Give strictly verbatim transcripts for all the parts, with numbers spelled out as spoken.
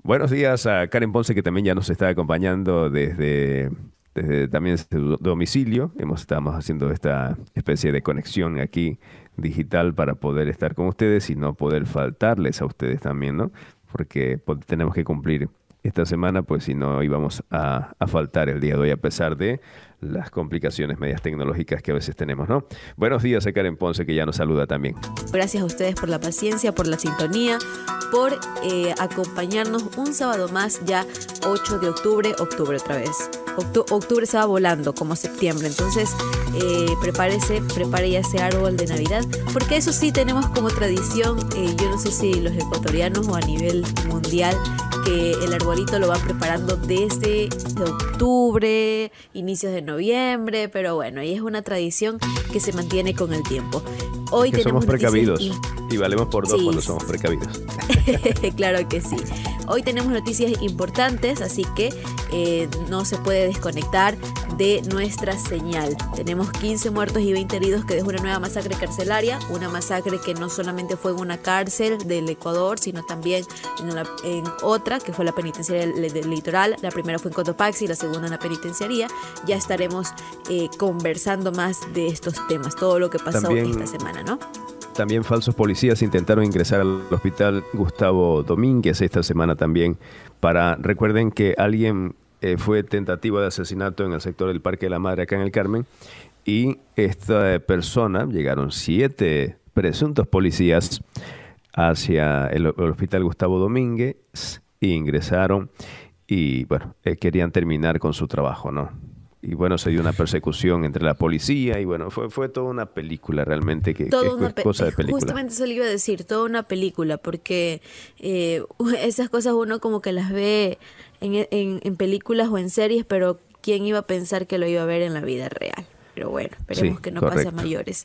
Buenos días a Karen Ponce, que también ya nos está acompañando desde, desde también desde su domicilio. Hemos, estamos haciendo esta especie de conexión aquí digital para poder estar con ustedes y no poder faltarles a ustedes también, ¿no? Porque pues, tenemos que cumplir esta semana, pues si no íbamos a, a faltar el día de hoy a pesar de las complicaciones medias tecnológicas que a veces tenemos, ¿no? Buenos días a Karen Ponce, que ya nos saluda también. Gracias a ustedes por la paciencia, por la sintonía, por eh, acompañarnos un sábado más, ya ocho de octubre, octubre otra vez. Octu- octubre se va volando como septiembre, entonces eh, prepárese, prepare ya ese árbol de Navidad, porque eso sí tenemos como tradición, eh, yo no sé si los ecuatorianos o a nivel mundial, que el arbolito lo van preparando desde octubre, inicios de noviembre, pero bueno, ahí es una tradición que se mantiene con el tiempo. Hoy que tenemos somos precavidos y... y valemos por dos sí, cuando somos precavidos. Claro que sí. Hoy tenemos noticias importantes, así que eh, no se puede desconectar de nuestra señal. Tenemos quince muertos y veinte heridos que dejó una nueva masacre carcelaria, una masacre que no solamente fue en una cárcel del Ecuador, sino también en, la, en otra, que fue la penitenciaria del, del litoral. La primera fue en Cotopaxi y la segunda en la penitenciaría. Ya estaremos eh, conversando más de estos temas, todo lo que pasó También... esta semana, ¿no? También falsos policías intentaron ingresar al hospital Gustavo Domínguez esta semana también para, recuerden que alguien eh, fue tentativa de asesinato en el sector del Parque de la Madre acá en el Carmen, y esta persona, llegaron siete presuntos policías hacia el, el hospital Gustavo Domínguez e ingresaron y bueno, eh, querían terminar con su trabajo, ¿no? Y bueno, se dio una persecución entre la policía y bueno, fue, fue toda una película realmente, que, que una es cosa de película. Justamente eso le iba a decir, toda una película, porque eh, esas cosas uno como que las ve en, en, en películas o en series, pero ¿quién iba a pensar que lo iba a ver en la vida real? Pero bueno, esperemos Sí, que no correcto. pase a mayores.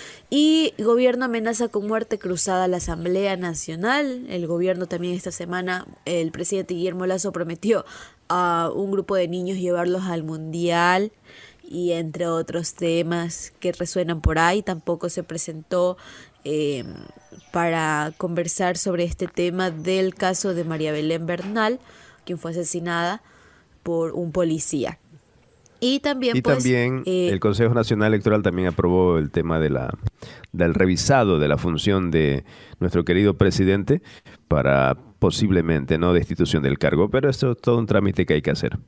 Y gobierno amenaza con muerte cruzada a la Asamblea Nacional. El gobierno también esta semana, el presidente Guillermo Lasso prometió a un grupo de niños llevarlos al Mundial y entre otros temas que resuenan por ahí. Tampoco se presentó eh, para conversar sobre este tema del caso de María Belén Bernal, quien fue asesinada por un policía. Y también, y pues, también eh, el Consejo Nacional Electoral también aprobó el tema de la del revisado de la función de nuestro querido presidente para posiblemente no destitución del cargo, pero esto es todo un trámite que hay que hacer.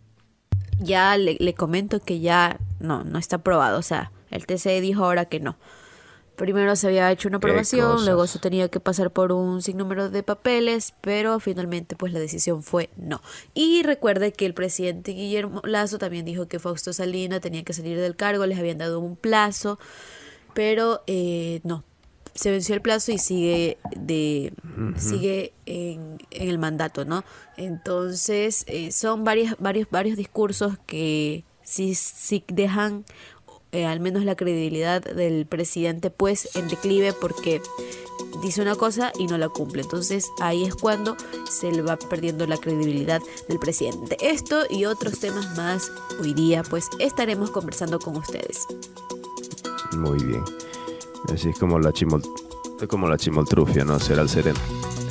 Ya le, le comento que ya no, no está aprobado, o sea, el T C E dijo ahora que no. Primero se había hecho una aprobación, luego se tenía que pasar por un sinnúmero de papeles, pero finalmente pues la decisión fue no. Y recuerde que el presidente Guillermo Lasso también dijo que Fausto Salina tenía que salir del cargo, les habían dado un plazo, pero eh, no, se venció el plazo y sigue de uh-huh. sigue en, en el mandato, ¿no? Entonces eh, son varios, varios, varios discursos que sí, sí dejan Eh, al menos la credibilidad del presidente pues en declive, porque dice una cosa y no la cumple. Entonces ahí es cuando se le va perdiendo la credibilidad del presidente. Esto y otros temas más hoy día pues estaremos conversando con ustedes. Muy bien. Así es como la chimol, como la chimoltrufia, ¿no? Será el sereno.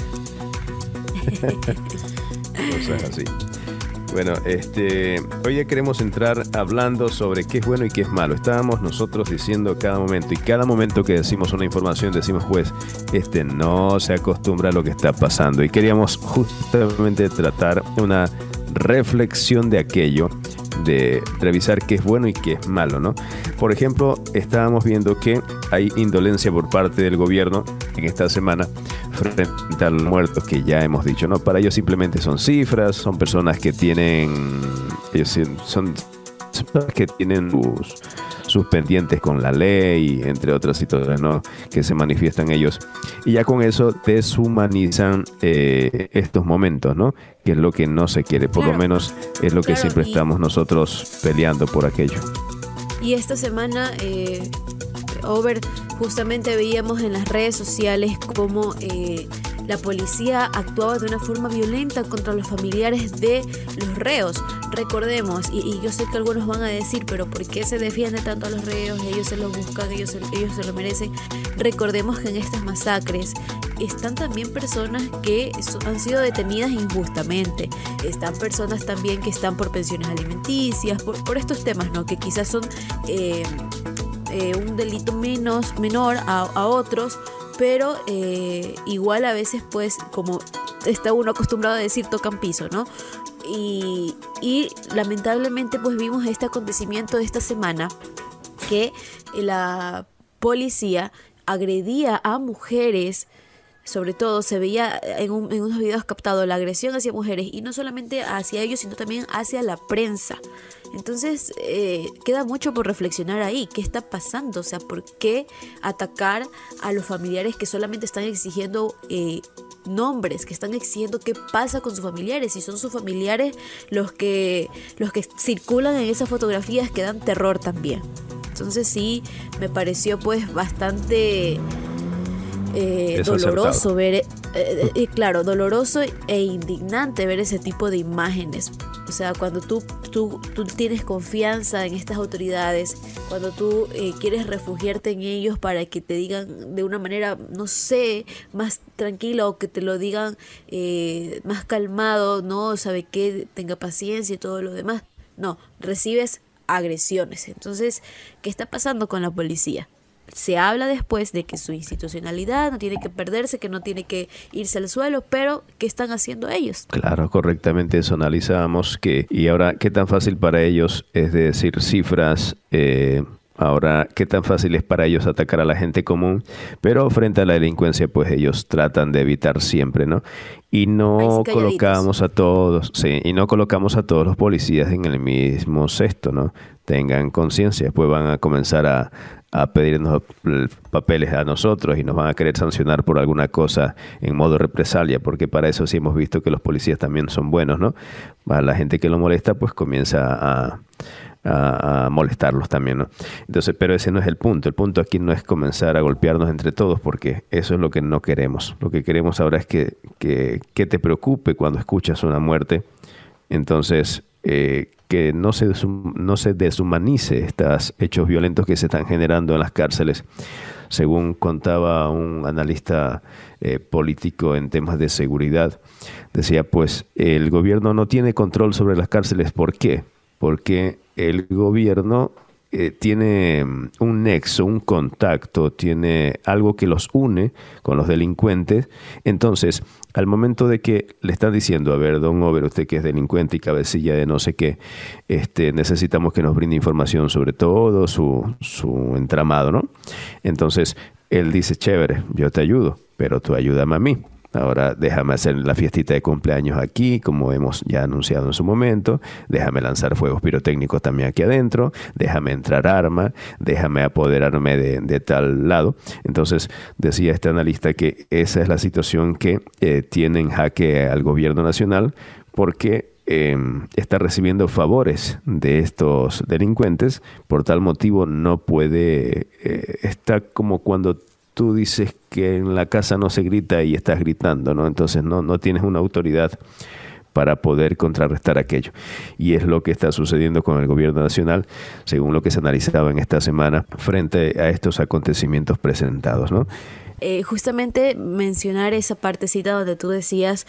Cosas así. Bueno, este, hoy ya queremos entrar hablando sobre qué es bueno y qué es malo. Estábamos nosotros diciendo cada momento, y cada momento que decimos una información decimos, pues, este no se acostumbra a lo que está pasando. Y queríamos justamente tratar una reflexión de aquello, de revisar qué es bueno y qué es malo, ¿no? Por ejemplo, estábamos viendo que hay indolencia por parte del gobierno en esta semana frente a los muertos que ya hemos dicho, ¿no? Para ellos simplemente son cifras, son personas que tienen, ellos son personas que tienen sus, sus pendientes con la ley, entre otras situaciones, ¿no? Que se manifiestan ellos. Y ya con eso deshumanizan eh, estos momentos, ¿no? Que es lo que no se quiere, por claro, lo menos es lo que claro, siempre y, estamos nosotros peleando por aquello. Y esta semana, eh, Over, justamente veíamos en las redes sociales cómo eh, la policía actuaba de una forma violenta contra los familiares de los reos. Recordemos, y, y yo sé que algunos van a decir, pero ¿por qué se defiende tanto a los reos? Ellos se los buscan, ellos, ellos se lo merecen. Recordemos que en estas masacres están también personas que so, han sido detenidas injustamente. Están personas también que están por pensiones alimenticias, por, por estos temas, ¿no? Que quizás son eh, eh, un delito menos, menor a, a otros, pero eh, igual a veces pues como está uno acostumbrado a decir tocan piso, ¿no? Y, y lamentablemente pues vimos este acontecimiento de esta semana que la policía agredía a mujeres. Sobre todo se veía en, un, en unos videos captados la agresión hacia mujeres, y no solamente hacia ellos, sino también hacia la prensa. Entonces eh, queda mucho por reflexionar ahí. ¿Qué está pasando? O sea, ¿por qué atacar a los familiares que solamente están exigiendo eh, nombres, que están exigiendo qué pasa con sus familiares? Y son sus familiares los que, los que circulan en esas fotografías que dan terror también. Entonces sí, me pareció pues bastante... Eh, doloroso ver, eh, eh, claro, doloroso e indignante ver ese tipo de imágenes. O sea, cuando tú, tú, tú tienes confianza en estas autoridades, cuando tú eh, quieres refugiarte en ellos para que te digan de una manera, no sé, más tranquila, o que te lo digan eh, más calmado, no sabe qué, tenga paciencia y todo lo demás. No, recibes agresiones. Entonces, ¿qué está pasando con la policía? Se habla después de que su institucionalidad no tiene que perderse, que no tiene que irse al suelo, pero ¿qué están haciendo ellos? Claro, correctamente eso analizábamos. Que, y ahora, ¿qué tan fácil para ellos es de decir cifras? Eh, ahora, ¿qué tan fácil es para ellos atacar a la gente común? Pero frente a la delincuencia, pues ellos tratan de evitar siempre, ¿no? Y no colocamos a todos, sí, y no colocamos a todos los policías en el mismo cesto, ¿no? Tengan conciencia, después van a comenzar a a pedirnos papeles a nosotros y nos van a querer sancionar por alguna cosa en modo represalia, porque para eso sí hemos visto que los policías también son buenos, ¿no? A la gente que lo molesta pues comienza a, a, a molestarlos también, ¿no? Entonces, pero ese no es el punto. El punto aquí no es comenzar a golpearnos entre todos, porque eso es lo que no queremos. Lo que queremos ahora es que, que, que te preocupe cuando escuchas una muerte. Entonces, eh, que no se, no se deshumanice estos hechos violentos que se están generando en las cárceles. Según contaba un analista eh, político en temas de seguridad, decía pues el gobierno no tiene control sobre las cárceles. ¿Por qué? Porque el gobierno eh, tiene un nexo, un contacto, tiene algo que los une con los delincuentes. Entonces, al momento de que le están diciendo, a ver, don Over, usted que es delincuente y cabecilla de no sé qué, este, necesitamos que nos brinde información sobre todo su, su entramado, ¿no? Entonces, él dice, chévere, yo te ayudo, pero tú ayúdame a mí. Ahora déjame hacer la fiestita de cumpleaños aquí, como hemos ya anunciado en su momento. Déjame lanzar fuegos pirotécnicos también aquí adentro. Déjame entrar arma. Déjame apoderarme de, de tal lado. Entonces, decía este analista que esa es la situación que eh, tiene en jaque al gobierno nacional, porque eh, está recibiendo favores de estos delincuentes. Por tal motivo no puede... Eh, está como cuando tú dices que en la casa no se grita y estás gritando, ¿no? Entonces no, no tienes una autoridad para poder contrarrestar aquello. Y es lo que está sucediendo con el gobierno nacional, según lo que se analizaba en esta semana frente a estos acontecimientos presentados, ¿no? Eh, justamente mencionar esa partecita donde tú decías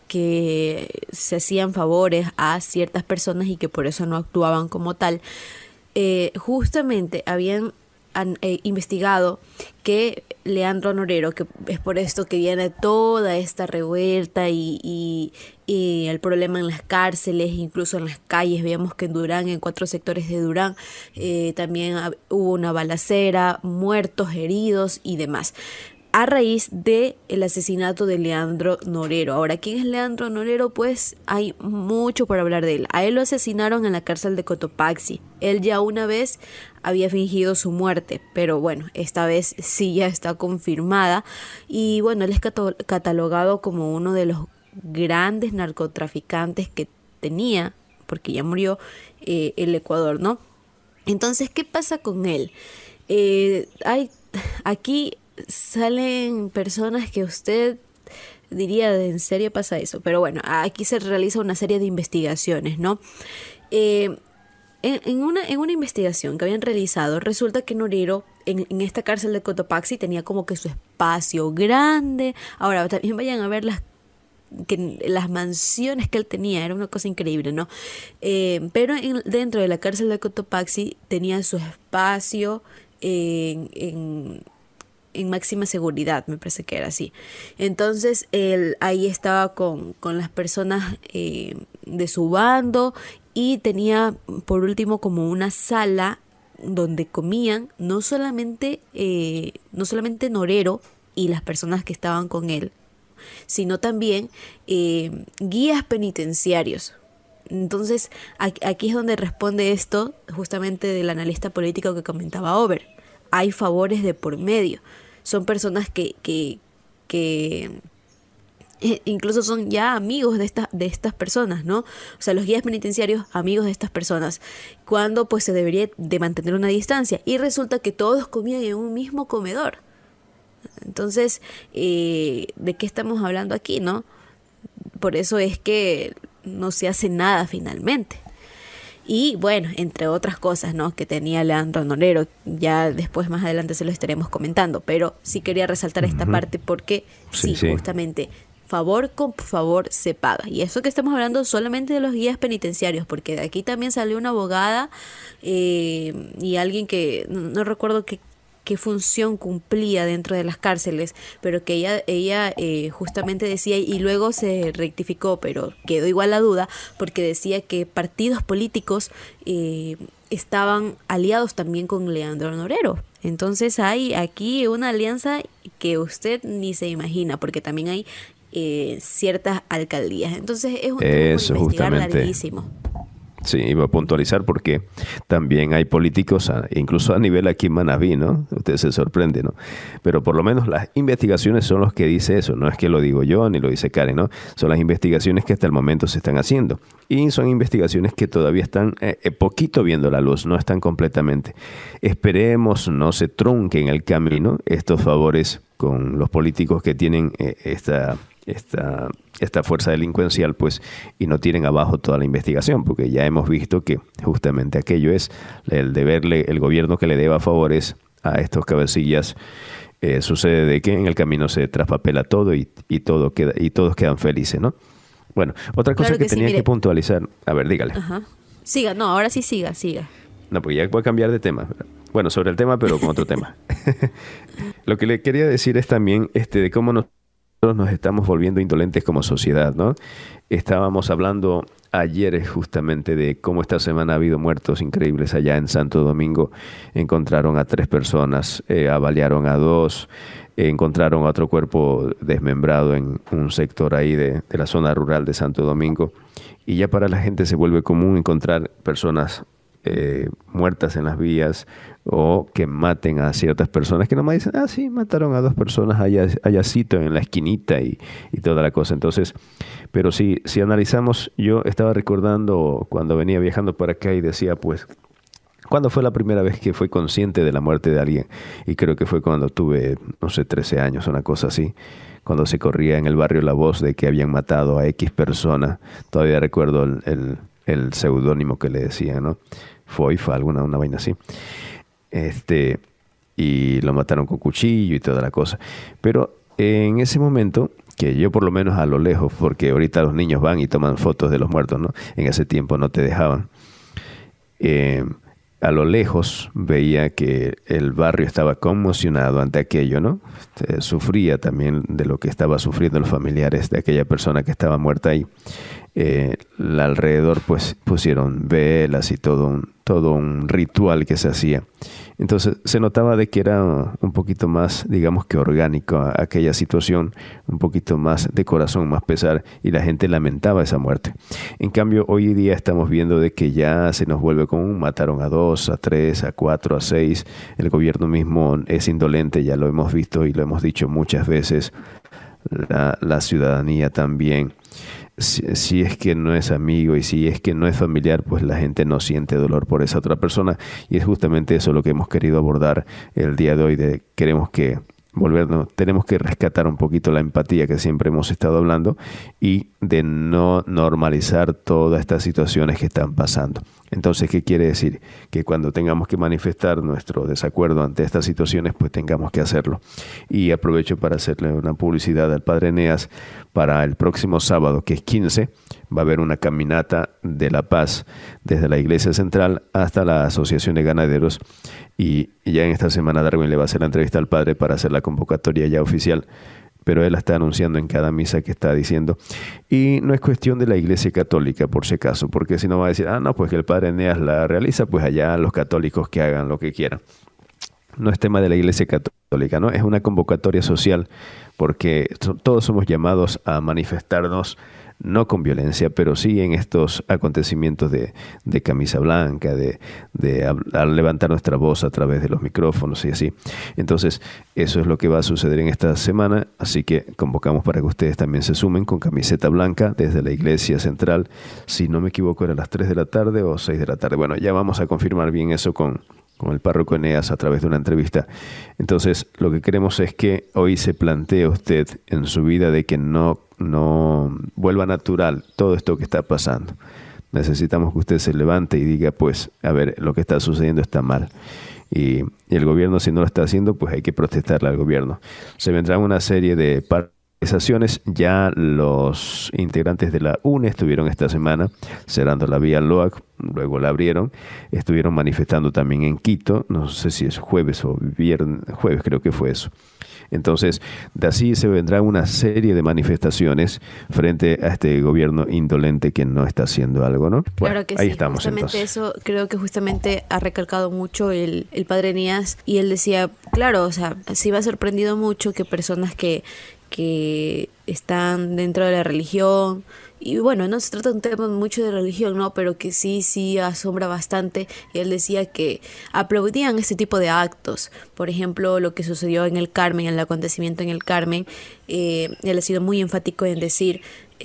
que se hacían favores a ciertas personas y que por eso no actuaban como tal. Eh, justamente habían han eh, investigado que Leandro Norero, que es por esto que viene toda esta revuelta y, y, y el problema en las cárceles, incluso en las calles. Veíamos que en Durán, en cuatro sectores de Durán, eh, también hubo una balacera, muertos, heridos y demás, a raíz del asesinato de Leandro Norero. Ahora, ¿quién es Leandro Norero? Pues hay mucho por hablar de él. A él lo asesinaron en la cárcel de Cotopaxi. Él ya una vez había fingido su muerte, pero bueno, esta vez sí ya está confirmada. Y bueno, él es catalogado como uno de los grandes narcotraficantes que tenía, porque ya murió, eh, el Ecuador, ¿no? Entonces, ¿qué pasa con él? Eh, hay aquí... salen personas que usted diría, ¿en serio pasa eso? Pero bueno, aquí se realiza una serie de investigaciones, ¿no? Eh, en, en, una, en una investigación que habían realizado, resulta que Norero en, en esta cárcel de Cotopaxi tenía como que su espacio grande. Ahora, también vayan a ver las que las mansiones que él tenía, era una cosa increíble, ¿no? Eh, pero en, dentro de la cárcel de Cotopaxi tenía su espacio en, en, en máxima seguridad, me parece que era así. Entonces él ahí estaba con, con las personas eh, de su bando, y tenía por último como una sala donde comían no solamente, eh, no solamente Norero y las personas que estaban con él, sino también eh, guías penitenciarios. Entonces aquí es donde responde esto justamente del analista político que comentaba Over. Hay favores de por medio. Son personas que, que, que incluso son ya amigos de, esta, de estas personas, ¿no? O sea, los guías penitenciarios, amigos de estas personas, cuando pues se debería de mantener una distancia. Y resulta que todos comían en un mismo comedor. Entonces, eh, ¿de qué estamos hablando aquí, no? Por eso es que no se hace nada finalmente. Y bueno, entre otras cosas, ¿no?, que tenía Leandro Norero, ya después más adelante se lo estaremos comentando, pero sí quería resaltar esta uh-huh. parte porque sí, sí, sí, justamente favor con favor se paga. Y eso que estamos hablando solamente de los guías penitenciarios, porque de aquí también salió una abogada eh, y alguien que no, no recuerdo qué qué función cumplía dentro de las cárceles, pero que ella, ella eh, justamente decía, y luego se rectificó, pero quedó igual la duda, porque decía que partidos políticos eh, estaban aliados también con Leandro Norero. Entonces hay aquí una alianza que usted ni se imagina, porque también hay eh, ciertas alcaldías. Entonces es un tema por investigar larguísimo. Sí, iba a puntualizar porque también hay políticos, incluso a nivel aquí en Manabí, ¿no? Usted se sorprende, ¿no? Pero por lo menos las investigaciones son los que dice eso. No es que lo digo yo ni lo dice Karen, ¿no? Son las investigaciones que hasta el momento se están haciendo. Y son investigaciones que todavía están eh, poquito viendo la luz, no están completamente. Esperemos no se trunquen el camino estos favores con los políticos que tienen eh, esta... esta esta fuerza delincuencial, pues, y no tienen abajo toda la investigación, porque ya hemos visto que justamente aquello es el deberle, el gobierno que le deba favores a estos cabecillas, eh, sucede de que en el camino se traspapela todo y, y todo queda, y todos quedan felices, ¿no? Bueno, otra cosa claro que, que tenía sí, que puntualizar, a ver, dígale. Ajá. Siga, no, ahora sí siga, siga. No, porque ya voy a cambiar de tema. Bueno, sobre el tema, pero con otro tema. Lo que le quería decir es también este de cómo nos nos estamos volviendo indolentes como sociedad, ¿no? Estábamos hablando ayer justamente de cómo esta semana ha habido muertos increíbles allá en Santo Domingo. Encontraron a tres personas, eh, avaliaron a dos, eh, encontraron a otro cuerpo desmembrado en un sector ahí de, de la zona rural de Santo Domingo. Y ya para la gente se vuelve común encontrar personas eh, muertas en las vías, o que maten a ciertas personas que nomás dicen, ah, sí, mataron a dos personas allá, allácito en la esquinita y, y toda la cosa. Entonces, pero sí, si analizamos, yo estaba recordando cuando venía viajando para acá y decía, pues, ¿cuándo fue la primera vez que fui consciente de la muerte de alguien? Y creo que fue cuando tuve, no sé, trece años, una cosa así, cuando se corría en el barrio la voz de que habían matado a X persona. Todavía recuerdo el, el, el seudónimo que le decían, ¿no? Foifa, alguna una vaina así. Este, y lo mataron con cuchillo y toda la cosa. Pero en ese momento, que yo por lo menos a lo lejos, porque ahorita los niños van y toman fotos de los muertos, ¿no? En ese tiempo no te dejaban. Eh, a lo lejos veía que el barrio estaba conmocionado ante aquello, ¿no? Eh, sufría también de lo que estaba sufriendo los familiares de aquella persona que estaba muerta ahí. Eh, alrededor pues pusieron velas y todo un, todo un ritual que se hacía. Entonces se notaba de que era un poquito más, digamos que orgánico a aquella situación, un poquito más de corazón, más pesar, y la gente lamentaba esa muerte. En cambio, hoy día estamos viendo de que ya se nos vuelve común, mataron a dos, a tres, a cuatro, a seis. El gobierno mismo es indolente, ya lo hemos visto y lo hemos dicho muchas veces. La, la ciudadanía también. Si, si es que no es amigo y si es que no es familiar, pues la gente no siente dolor por esa otra persona, y es justamente eso lo que hemos querido abordar el día de hoy. De queremos que volvernos, tenemos que rescatar un poquito la empatía que siempre hemos estado hablando, y de no normalizar todas estas situaciones que están pasando. Entonces, ¿qué quiere decir? Que cuando tengamos que manifestar nuestro desacuerdo ante estas situaciones, pues tengamos que hacerlo. Y aprovecho para hacerle una publicidad al Padre Eneas. Para el próximo sábado, que es quince, va a haber una caminata de la paz desde la Iglesia Central hasta la Asociación de Ganaderos. Y ya en esta semana Darwin le va a hacer la entrevista al Padre para hacer la convocatoria ya oficial. Pero él la está anunciando en cada misa que está diciendo. Y no es cuestión de la Iglesia Católica, por si acaso, porque si no va a decir, ah, no, pues que el Padre Eneas la realiza, pues allá los católicos que hagan lo que quieran. No es tema de la Iglesia Católica, ¿no? Es una convocatoria social, porque todos somos llamados a manifestarnos, no con violencia, pero sí en estos acontecimientos de, de camisa blanca, de, de a, a levantar nuestra voz a través de los micrófonos y así. Entonces, eso es lo que va a suceder en esta semana, así que convocamos para que ustedes también se sumen con camiseta blanca desde la Iglesia Central. Si no me equivoco, era a las tres de la tarde o seis de la tarde. Bueno, ya vamos a confirmar bien eso con... con el párroco Eneas a través de una entrevista. Entonces, lo que queremos es que hoy se plantee usted en su vida de que no, no vuelva natural todo esto que está pasando. Necesitamos que usted se levante y diga, pues, a ver, lo que está sucediendo está mal. Y, y el gobierno, si no lo está haciendo, pues hay que protestarle al gobierno. Se vendrán una serie de paralizaciones. Ya los integrantes de la U N E estuvieron esta semana cerrando la vía Loac, luego la abrieron, estuvieron manifestando también en Quito, no sé si es jueves o viernes, jueves creo que fue eso. Entonces, de así se vendrá una serie de manifestaciones frente a este gobierno indolente que no está haciendo algo, ¿no? Bueno, claro que ahí sí, estamos justamente entonces. Eso creo que justamente ha recalcado mucho el, el Padre Eneas, y él decía, claro, o sea, sí me ha sorprendido mucho que personas que, que están dentro de la religión, y bueno, no se trata de un tema mucho de religión, ¿no? Pero que sí, sí asombra bastante. Y él decía que aplaudían este tipo de actos. Por ejemplo, lo que sucedió en el Carmen, el acontecimiento en el Carmen. Eh, él ha sido muy enfático en decir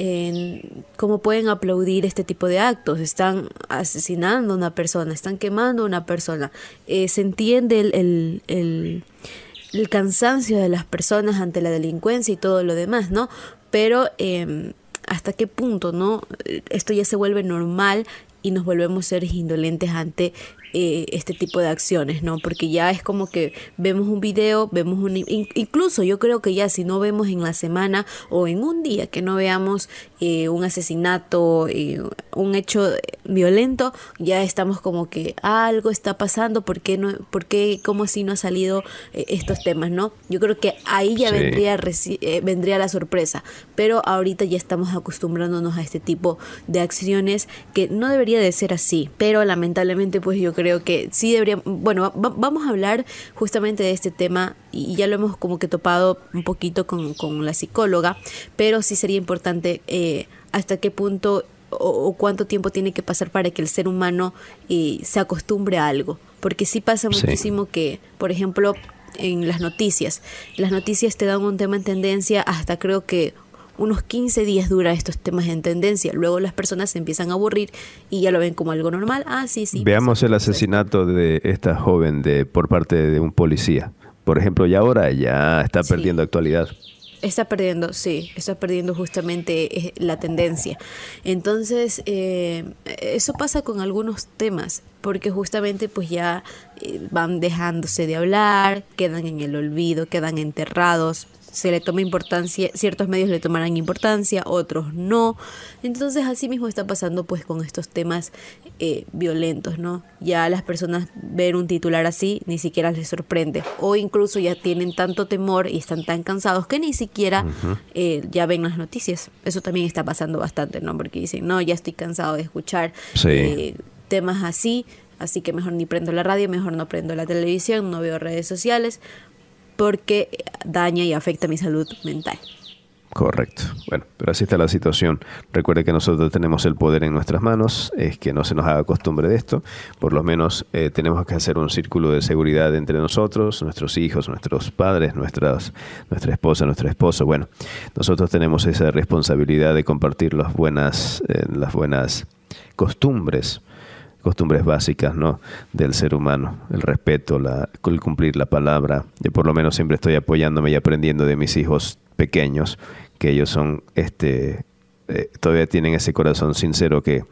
en cómo pueden aplaudir este tipo de actos. Están asesinando a una persona, están quemando a una persona. Eh, se entiende el... el, el el cansancio de las personas ante la delincuencia y todo lo demás, ¿no? Pero eh, hasta qué punto, ¿no? Esto ya se vuelve normal y nos volvemos seres indolentes ante eh, este tipo de acciones, ¿no? Porque ya es como que vemos un video, vemos un... Incluso yo creo que ya si no vemos en la semana o en un día que no veamos eh, un asesinato, eh, un hecho violento, ya estamos como que algo está pasando, ¿por qué no, por qué, cómo así no ha salido eh, estos temas, ¿no? Yo creo que ahí ya sí. vendría, eh, vendría la sorpresa, pero ahorita ya estamos acostumbrándonos a este tipo de acciones que no debería de ser así, pero lamentablemente pues yo creo que sí debería, bueno, va, vamos a hablar justamente de este tema y ya lo hemos como que topado un poquito con, con la psicóloga, pero sí sería importante eh, hasta qué punto o, o cuánto tiempo tiene que pasar para que el ser humano eh, se acostumbre a algo, porque sí pasa muchísimo sí. que, por ejemplo, en las noticias, las noticias te dan un tema en tendencia hasta creo que unos quince días dura estos temas en tendencia. Luego las personas se empiezan a aburrir y ya lo ven como algo normal. Ah, sí, sí. Veamos el asesinato de esta joven de por parte de un policía. Por ejemplo, y ahora ya está perdiendo sí. actualidad. Está perdiendo, sí, está perdiendo justamente la tendencia. Entonces, eh, eso pasa con algunos temas, porque justamente pues ya eh, van dejándose de hablar, quedan en el olvido, quedan enterrados. Se le toma importancia, ciertos medios le tomarán importancia, otros no. Entonces así mismo está pasando pues con estos temas eh, violentos, ¿no? Ya las personas ven un titular así, ni siquiera les sorprende. O incluso ya tienen tanto temor y están tan cansados que ni siquiera uh-huh. eh, ya ven las noticias. Eso también está pasando bastante, ¿no? Porque dicen, no, ya estoy cansado de escuchar sí. eh, temas así, así que mejor ni prendo la radio, mejor no prendo la televisión, no veo redes sociales, porque daña y afecta mi salud mental. Correcto. Bueno, pero así está la situación. Recuerde que nosotros tenemos el poder en nuestras manos, es que no se nos haga costumbre de esto. Por lo menos eh, tenemos que hacer un círculo de seguridad entre nosotros, nuestros hijos, nuestros padres, nuestras, nuestra esposa, nuestro esposo. Bueno, nosotros tenemos esa responsabilidad de compartir las buenas, eh, las buenas costumbres, costumbres básicas, ¿no?, del ser humano, el respeto, la, el cumplir la palabra. Yo por lo menos siempre estoy apoyándome y aprendiendo de mis hijos pequeños, que ellos son, este, eh, todavía tienen ese corazón sincero que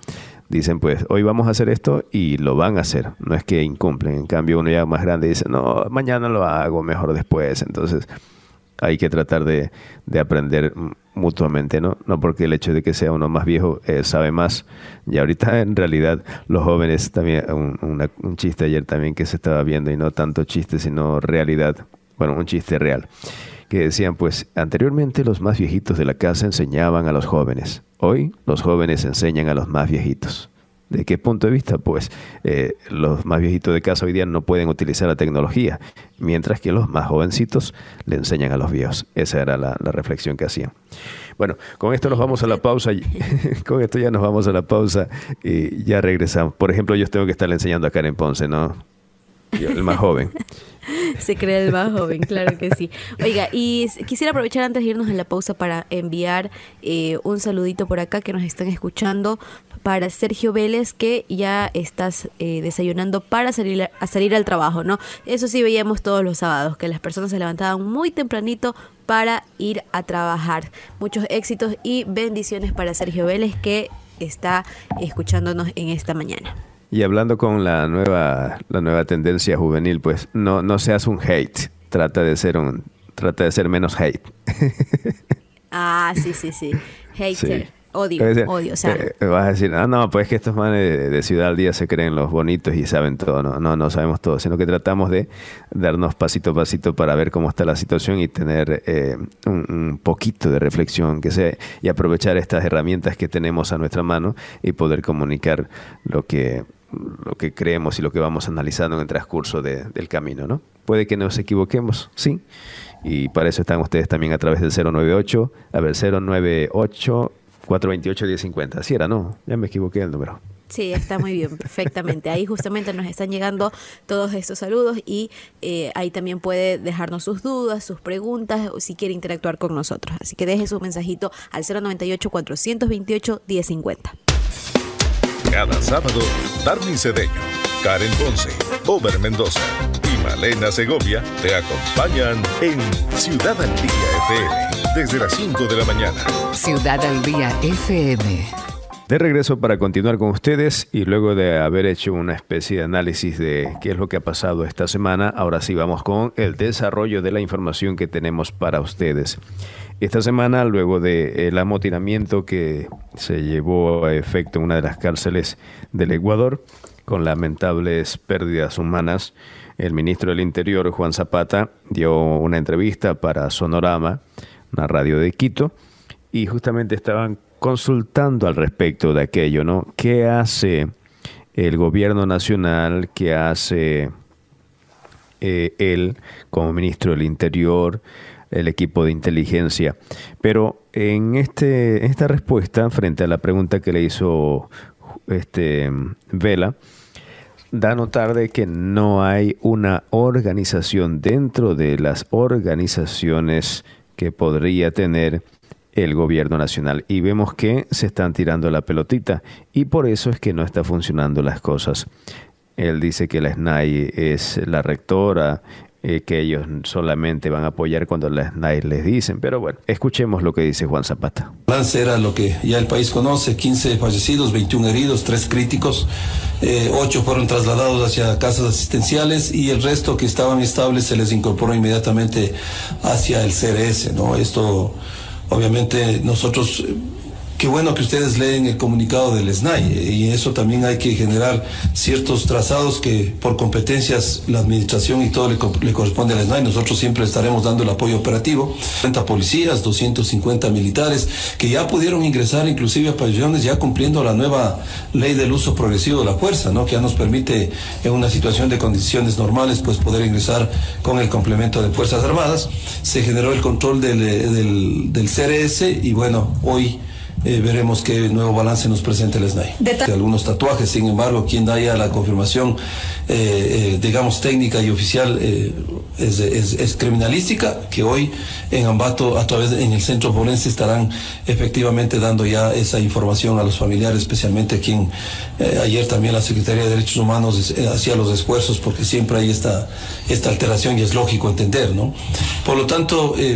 dicen pues hoy vamos a hacer esto y lo van a hacer, no es que incumplen. En cambio uno ya más grande dice no, mañana lo hago, mejor después. Entonces hay que tratar de, de aprender mutuamente, ¿no? No porque el hecho de que sea uno más viejo eh, sabe más. Y ahorita en realidad los jóvenes también, un, una, un chiste ayer también que se estaba viendo, y no tanto chiste sino realidad, bueno, un chiste real, que decían pues anteriormente los más viejitos de la casa enseñaban a los jóvenes, hoy los jóvenes enseñan a los más viejitos. ¿De qué punto de vista? Pues eh, los más viejitos de casa hoy día no pueden utilizar la tecnología, mientras que los más jovencitos le enseñan a los viejos. Esa era la, la reflexión que hacían. Bueno, con esto nos vamos a la pausa. Con esto ya nos vamos a la pausa y ya regresamos. Por ejemplo, yo tengo que estarle enseñando a Karen Ponce, ¿no? Yo, el más joven. Se cree el más joven, claro que sí. Oiga, y quisiera aprovechar antes de irnos a la pausa para enviar eh, un saludito por acá que nos están escuchando para Sergio Vélez, que ya estás eh, desayunando para salir a, a salir al trabajo, ¿no? Eso sí veíamos todos los sábados, que las personas se levantaban muy tempranito para ir a trabajar. Muchos éxitos y bendiciones para Sergio Vélez, que está escuchándonos en esta mañana. Y hablando con la nueva, la nueva tendencia juvenil, pues no, no seas un hate, trata de ser un, trata de ser menos hate. Ah, sí, sí, sí. Hater. Sí. Odio, decir, odio. O sea, eh, vas a decir, ah, no, pues que estos manes de, de ciudad al día se creen los bonitos y saben todo. No, no, no sabemos todo, sino que tratamos de darnos pasito a pasito para ver cómo está la situación y tener eh, un, un poquito de reflexión que sea, y aprovechar estas herramientas que tenemos a nuestra mano y poder comunicar lo que, lo que creemos y lo que vamos analizando en el transcurso de, del camino, ¿no? Puede que nos equivoquemos, sí. Y para eso están ustedes también a través del cero nueve ocho, a ver, cero nueve ocho, cuatro dos ocho, uno cero cinco cero. Así era, ¿no? Ya me equivoqué el número. Sí, está muy bien, perfectamente. Ahí justamente nos están llegando todos estos saludos y eh, ahí también puede dejarnos sus dudas, sus preguntas, o si quiere interactuar con nosotros. Así que deje su mensajito al cero nueve ocho, cuatro dos ocho, uno cero cinco cero. Cada sábado, Darwin Cedeño, Karen Ponce, Ober Mendoza y Malena Segovia te acompañan en Ciudad al Día F M desde las cinco de la mañana. Ciudad al Día F M. De regreso para continuar con ustedes y luego de haber hecho una especie de análisis de qué es lo que ha pasado esta semana, ahora sí vamos con el desarrollo de la información que tenemos para ustedes. Esta semana, luego del amotinamiento que se llevó a efecto en una de las cárceles del Ecuador, con lamentables pérdidas humanas, el ministro del Interior, Juan Zapata, dio una entrevista para Sonorama, una radio de Quito, y justamente estaban consultando al respecto de aquello, ¿no? ¿Qué hace el gobierno nacional? ¿Qué hace eh, él como ministro del Interior? El equipo de inteligencia? Pero en este esta respuesta frente a la pregunta que le hizo este Vela, da a notar de que no hay una organización dentro de las organizaciones que podría tener el gobierno nacional, y vemos que se están tirando la pelotita y por eso es que no está funcionando las cosas. Él dice que la S N A I es la rectora, eh, que ellos solamente van a apoyar cuando la S N A I les dicen, pero bueno, escuchemos lo que dice Juan Zapata. El balance era lo que ya el país conoce: quince fallecidos, veintiún heridos, tres críticos, eh, ocho fueron trasladados hacia casas asistenciales y el resto que estaban estables se les incorporó inmediatamente hacia el C R S, ¿no? Esto, obviamente, nosotros... Qué bueno que ustedes leen el comunicado del S N A I, y eso también hay que generar ciertos trazados que por competencias la administración y todo le, le corresponde al S N A I. Nosotros siempre estaremos dando el apoyo operativo. treinta policías, doscientos cincuenta militares que ya pudieron ingresar inclusive a pabellones ya cumpliendo la nueva ley del uso progresivo de la fuerza, ¿no? Que ya nos permite en una situación de condiciones normales pues poder ingresar con el complemento de Fuerzas Armadas. Se generó el control del, del, del C R S y bueno, hoy Eh, veremos qué nuevo balance nos presenta el S N A I. De, de algunos tatuajes, sin embargo, quien da ya la confirmación, eh, eh, digamos, técnica y oficial eh, es, es, es criminalística, que hoy en Ambato, a través de, en el centro forense, estarán efectivamente dando ya esa información a los familiares, especialmente quien eh, ayer también la Secretaría de Derechos Humanos eh, hacía los esfuerzos, porque siempre hay esta, esta alteración y es lógico entender, ¿no? Por lo tanto, eh,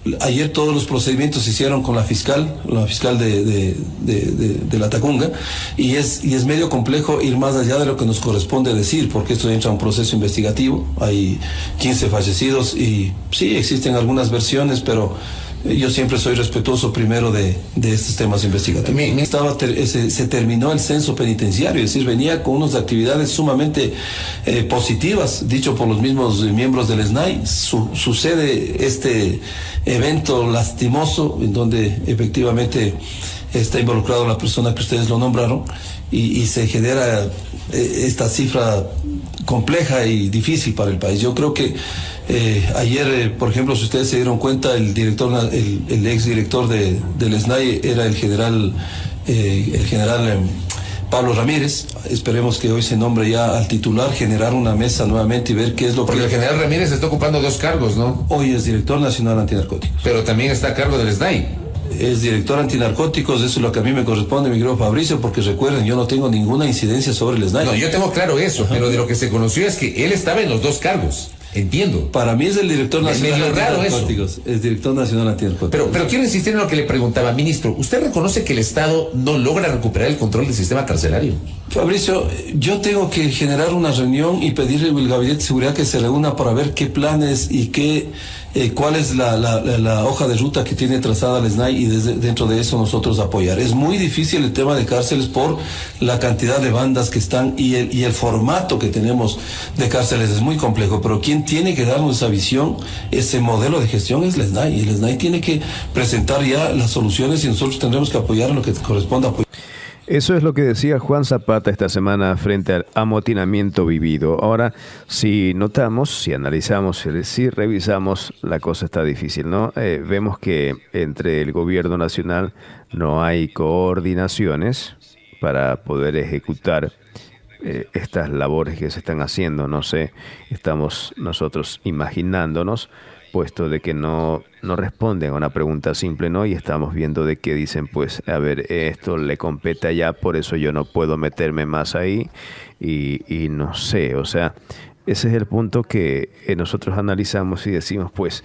Ayer todos los procedimientos se hicieron con la fiscal, la fiscal de, de, de, de, de la Tacunga, y es, y es medio complejo ir más allá de lo que nos corresponde decir, porque esto entra a un proceso investigativo. Hay quince fallecidos y sí, existen algunas versiones, pero yo siempre soy respetuoso primero de, de estos temas investigativos. Estaba ter, se, se terminó el censo penitenciario, es decir, venía con unas actividades sumamente eh, positivas, dicho por los mismos miembros del S N A I. Su, sucede este evento lastimoso en donde efectivamente está involucrado la persona que ustedes lo nombraron y, y se genera eh, esta cifra compleja y difícil para el país. Yo creo que Eh, ayer, eh, por ejemplo, si ustedes se dieron cuenta, el director, el, el ex director de, del S N A I era el general, eh, el general eh, Pablo Ramírez. Esperemos que hoy se nombre ya al titular, generar una mesa nuevamente y ver qué es lo Porque que... Porque el general Ramírez está ocupando dos cargos, ¿no? Hoy es director nacional antinarcóticos. Pero también está a cargo del S N A I. Es director antinarcóticos, eso es lo que a mí me corresponde, mi querido Fabricio, porque recuerden, yo no tengo ninguna incidencia sobre el S N A I. No, yo tengo claro eso, Ajá. pero de lo que se conoció es que él estaba en los dos cargos. Entiendo. Para mí es el director nacional antinarcóticos. Es director nacional antinarcóticos. Pero, pero quiero insistir en lo que le preguntaba, ministro. ¿Usted reconoce que el Estado no logra recuperar el control del sistema carcelario? Fabricio, yo tengo que generar una reunión y pedirle al Gabinete de Seguridad que se reúna para ver qué planes y qué, eh, cuál es la, la, la, la hoja de ruta que tiene trazada el S N A I y desde, dentro de eso nosotros apoyar. Es muy difícil el tema de cárceles por la cantidad de bandas que están y el, y el formato que tenemos de cárceles es muy complejo, pero quien tiene que darnos esa visión, ese modelo de gestión es el S N A I, y el S N A I tiene que presentar ya las soluciones y nosotros tendremos que apoyar en lo que corresponda apoyar. Eso es lo que decía Juan Zapata esta semana frente al amotinamiento vivido. Ahora, si notamos, si analizamos, si revisamos, la cosa está difícil, ¿no? Eh, vemos que entre el gobierno nacional no hay coordinaciones para poder ejecutar eh, estas labores que se están haciendo. No sé, estamos nosotros imaginándonos, puesto de que no, no responden a una pregunta simple, ¿no? Y estamos viendo de que dicen, pues, a ver, esto le compete allá, por eso yo no puedo meterme más ahí, y, y no sé, o sea, ese es el punto que nosotros analizamos y decimos, pues,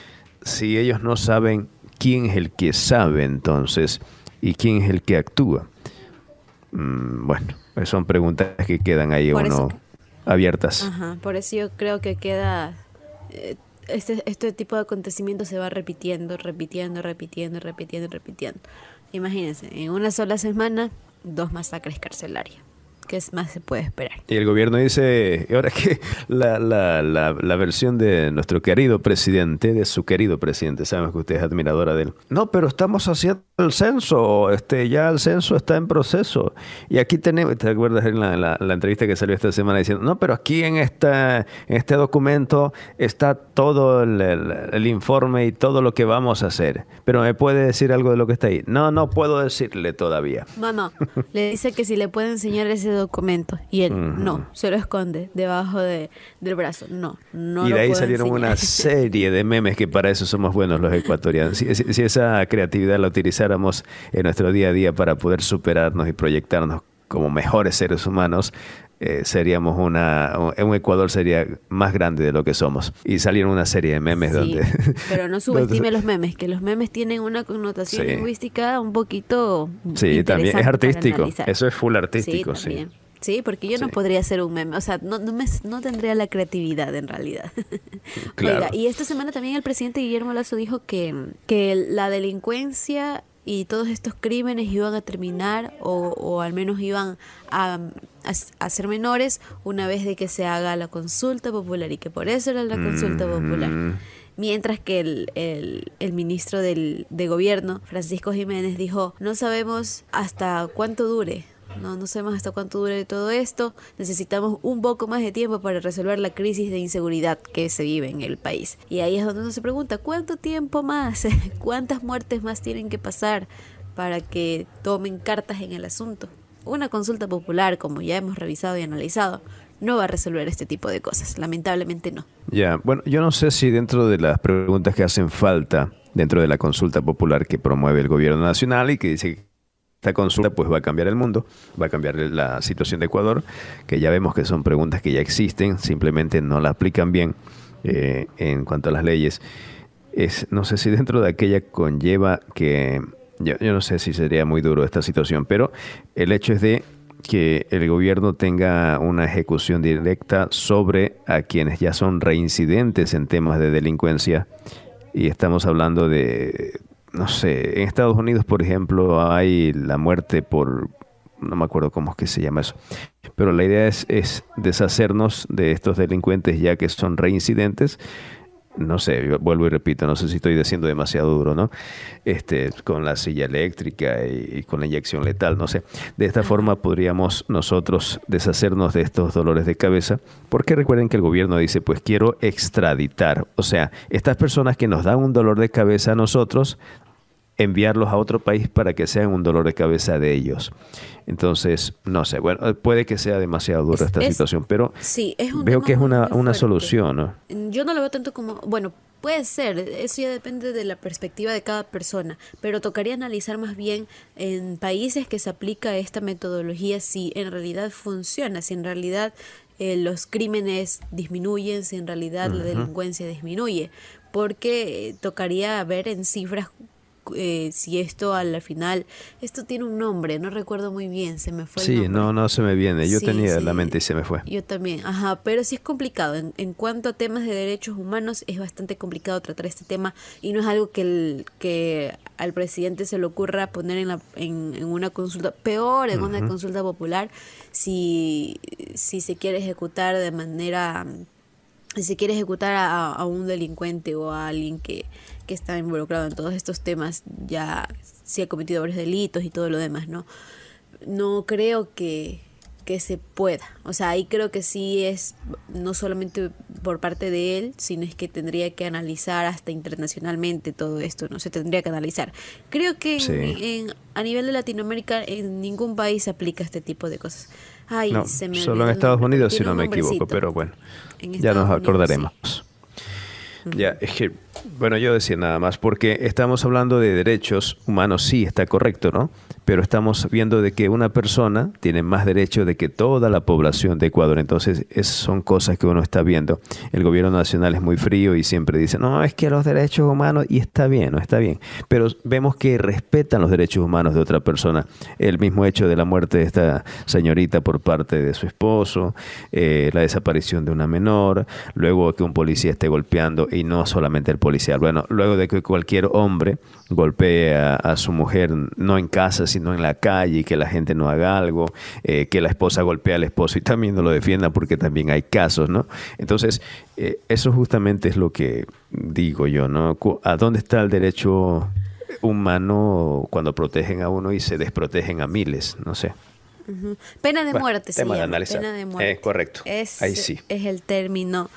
si ellos no saben quién es el que sabe entonces, y quién es el que actúa. Mm, bueno, son preguntas que quedan ahí por uno eso, abiertas. Ajá, por eso yo creo que queda... Eh, Este, este tipo de acontecimientos se va repitiendo, repitiendo, repitiendo, repitiendo, repitiendo. Imagínense, en una sola semana, dos masacres carcelarias. ¿Qué más se puede esperar? Y el gobierno dice, ahora que la, la, la, la versión de nuestro querido presidente, de su querido presidente, sabemos que usted es admiradora de él. No, pero estamos haciendo el censo, este, ya el censo está en proceso. Y aquí tenemos, ¿te acuerdas en la, la, la entrevista que salió esta semana diciendo, no, pero aquí en, esta, en este documento está todo el, el, el informe y todo lo que vamos a hacer. Pero ¿me puede decir algo de lo que está ahí? No, no puedo decirle todavía. Mamá, le dice que si le puede enseñar ese documento y él uh-huh. no, se lo esconde debajo de, del brazo, no, no y lo de ahí puedo salieron enseñar. Una serie de memes que para eso somos buenos los ecuatorianos. Si, si, si esa creatividad la utilizáramos en nuestro día a día para poder superarnos y proyectarnos como mejores seres humanos, eh, seríamos una, un Ecuador sería más grande de lo que somos. Y salieron una serie de memes sí, donde... pero no subestime los memes, que los memes tienen una connotación sí. lingüística un poquito sí, también es artístico, eso es full artístico, sí. También. Sí. Sí, porque yo sí. no podría hacer un meme, o sea, no, no, me, no tendría la creatividad en realidad. Claro. Oiga, y esta semana también el presidente Guillermo Lasso dijo que, que la delincuencia y todos estos crímenes iban a terminar o, o al menos iban a, a, a ser menores una vez de que se haga la consulta popular, y que por eso era la consulta mm. popular. Mientras que el, el, el ministro del, de gobierno, Francisco Jiménez, dijo, no sabemos hasta cuánto dure. No, no sabemos hasta cuánto dure todo esto. Necesitamos un poco más de tiempo para resolver la crisis de inseguridad que se vive en el país. Y ahí es donde uno se pregunta, ¿cuánto tiempo más? ¿Cuántas muertes más tienen que pasar para que tomen cartas en el asunto? Una consulta popular, como ya hemos revisado y analizado, no va a resolver este tipo de cosas. Lamentablemente no. Ya, bueno, yo no sé si dentro de las preguntas que hacen falta, dentro de la consulta popular que promueve el gobierno nacional y que dice que esta consulta pues va a cambiar el mundo, va a cambiar la situación de Ecuador, que ya vemos que son preguntas que ya existen, simplemente no la aplican bien eh, en cuanto a las leyes. es, no sé si dentro de aquella conlleva que, yo, yo no sé si sería muy duro esta situación, pero el hecho es de que el gobierno tenga una ejecución directa sobre a quienes ya son reincidentes en temas de delincuencia, y estamos hablando de, no sé, en Estados Unidos, por ejemplo, hay la muerte por, no me acuerdo cómo es que se llama eso, pero la idea es, es deshacernos de estos delincuentes ya que son reincidentes. No sé, vuelvo y repito, no sé si estoy diciendo demasiado duro, ¿no? Este, con la silla eléctrica y, y con la inyección letal, no sé. De esta forma podríamos nosotros deshacernos de estos dolores de cabeza, porque recuerden que el gobierno dice, pues quiero extraditar. O sea, estas personas que nos dan un dolor de cabeza a nosotros, enviarlos a otro país para que sean un dolor de cabeza de ellos. Entonces, no sé, bueno, puede que sea demasiado dura esta es, situación, pero sí, es un veo que es una, una una solución, ¿no? Yo no lo veo tanto como, bueno, puede ser, eso ya depende de la perspectiva de cada persona, pero tocaría analizar más bien en países que se aplica esta metodología si en realidad funciona, si en realidad eh, los crímenes disminuyen, si en realidad uh-huh. la delincuencia disminuye, porque eh, tocaría ver en cifras Eh, si esto al final, esto tiene un nombre, no recuerdo muy bien, se me fue el sí, nombre. no, no se me viene, yo sí, tenía sí, la mente y se me fue. Yo también, ajá, pero sí es complicado, en, en cuanto a temas de derechos humanos es bastante complicado tratar este tema y no es algo que, el, que al presidente se le ocurra poner en, la, en, en una consulta, peor en uh-huh. una consulta popular, si, si se quiere ejecutar de manera, si se quiere ejecutar a, a un delincuente o a alguien que que está involucrado en todos estos temas, ya si ha cometido varios delitos y todo lo demás, ¿no? No creo que, que se pueda. O sea, ahí creo que sí es no solamente por parte de él, sino es que tendría que analizar hasta internacionalmente todo esto, ¿no? Se tendría que analizar. Creo que sí. en, en, a nivel de Latinoamérica en ningún país se aplica este tipo de cosas. Ay, no, se me solo en Estados nombre, Unidos, si no me equivoco, pero bueno, ya nos acordaremos. Unidos, sí. Ya, es que, bueno, yo decía nada más, porque estamos hablando de derechos humanos, sí, está correcto, ¿no? Pero estamos viendo de que una persona tiene más derecho de que toda la población de Ecuador. Entonces, es, son cosas que uno está viendo. El gobierno nacional es muy frío y siempre dice, no, es que los derechos humanos, y está bien, no está bien. Pero vemos que respetan los derechos humanos de otra persona. El mismo hecho de la muerte de esta señorita por parte de su esposo, eh, la desaparición de una menor, luego que un policía esté golpeando, y no solamente el policía, bueno, luego de que cualquier hombre golpee a, a su mujer, no en casa, sino en la calle, y que la gente no haga algo, eh, que la esposa golpee al esposo y también no lo defienda, porque también hay casos, ¿no? Entonces, eh, eso justamente es lo que digo yo, ¿no? ¿A dónde está el derecho humano cuando protegen a uno y se desprotegen a miles? No sé. Uh-huh. Pena de bueno, muerte se llama, pena de muerte. Eh, correcto, es, ahí sí. Es el término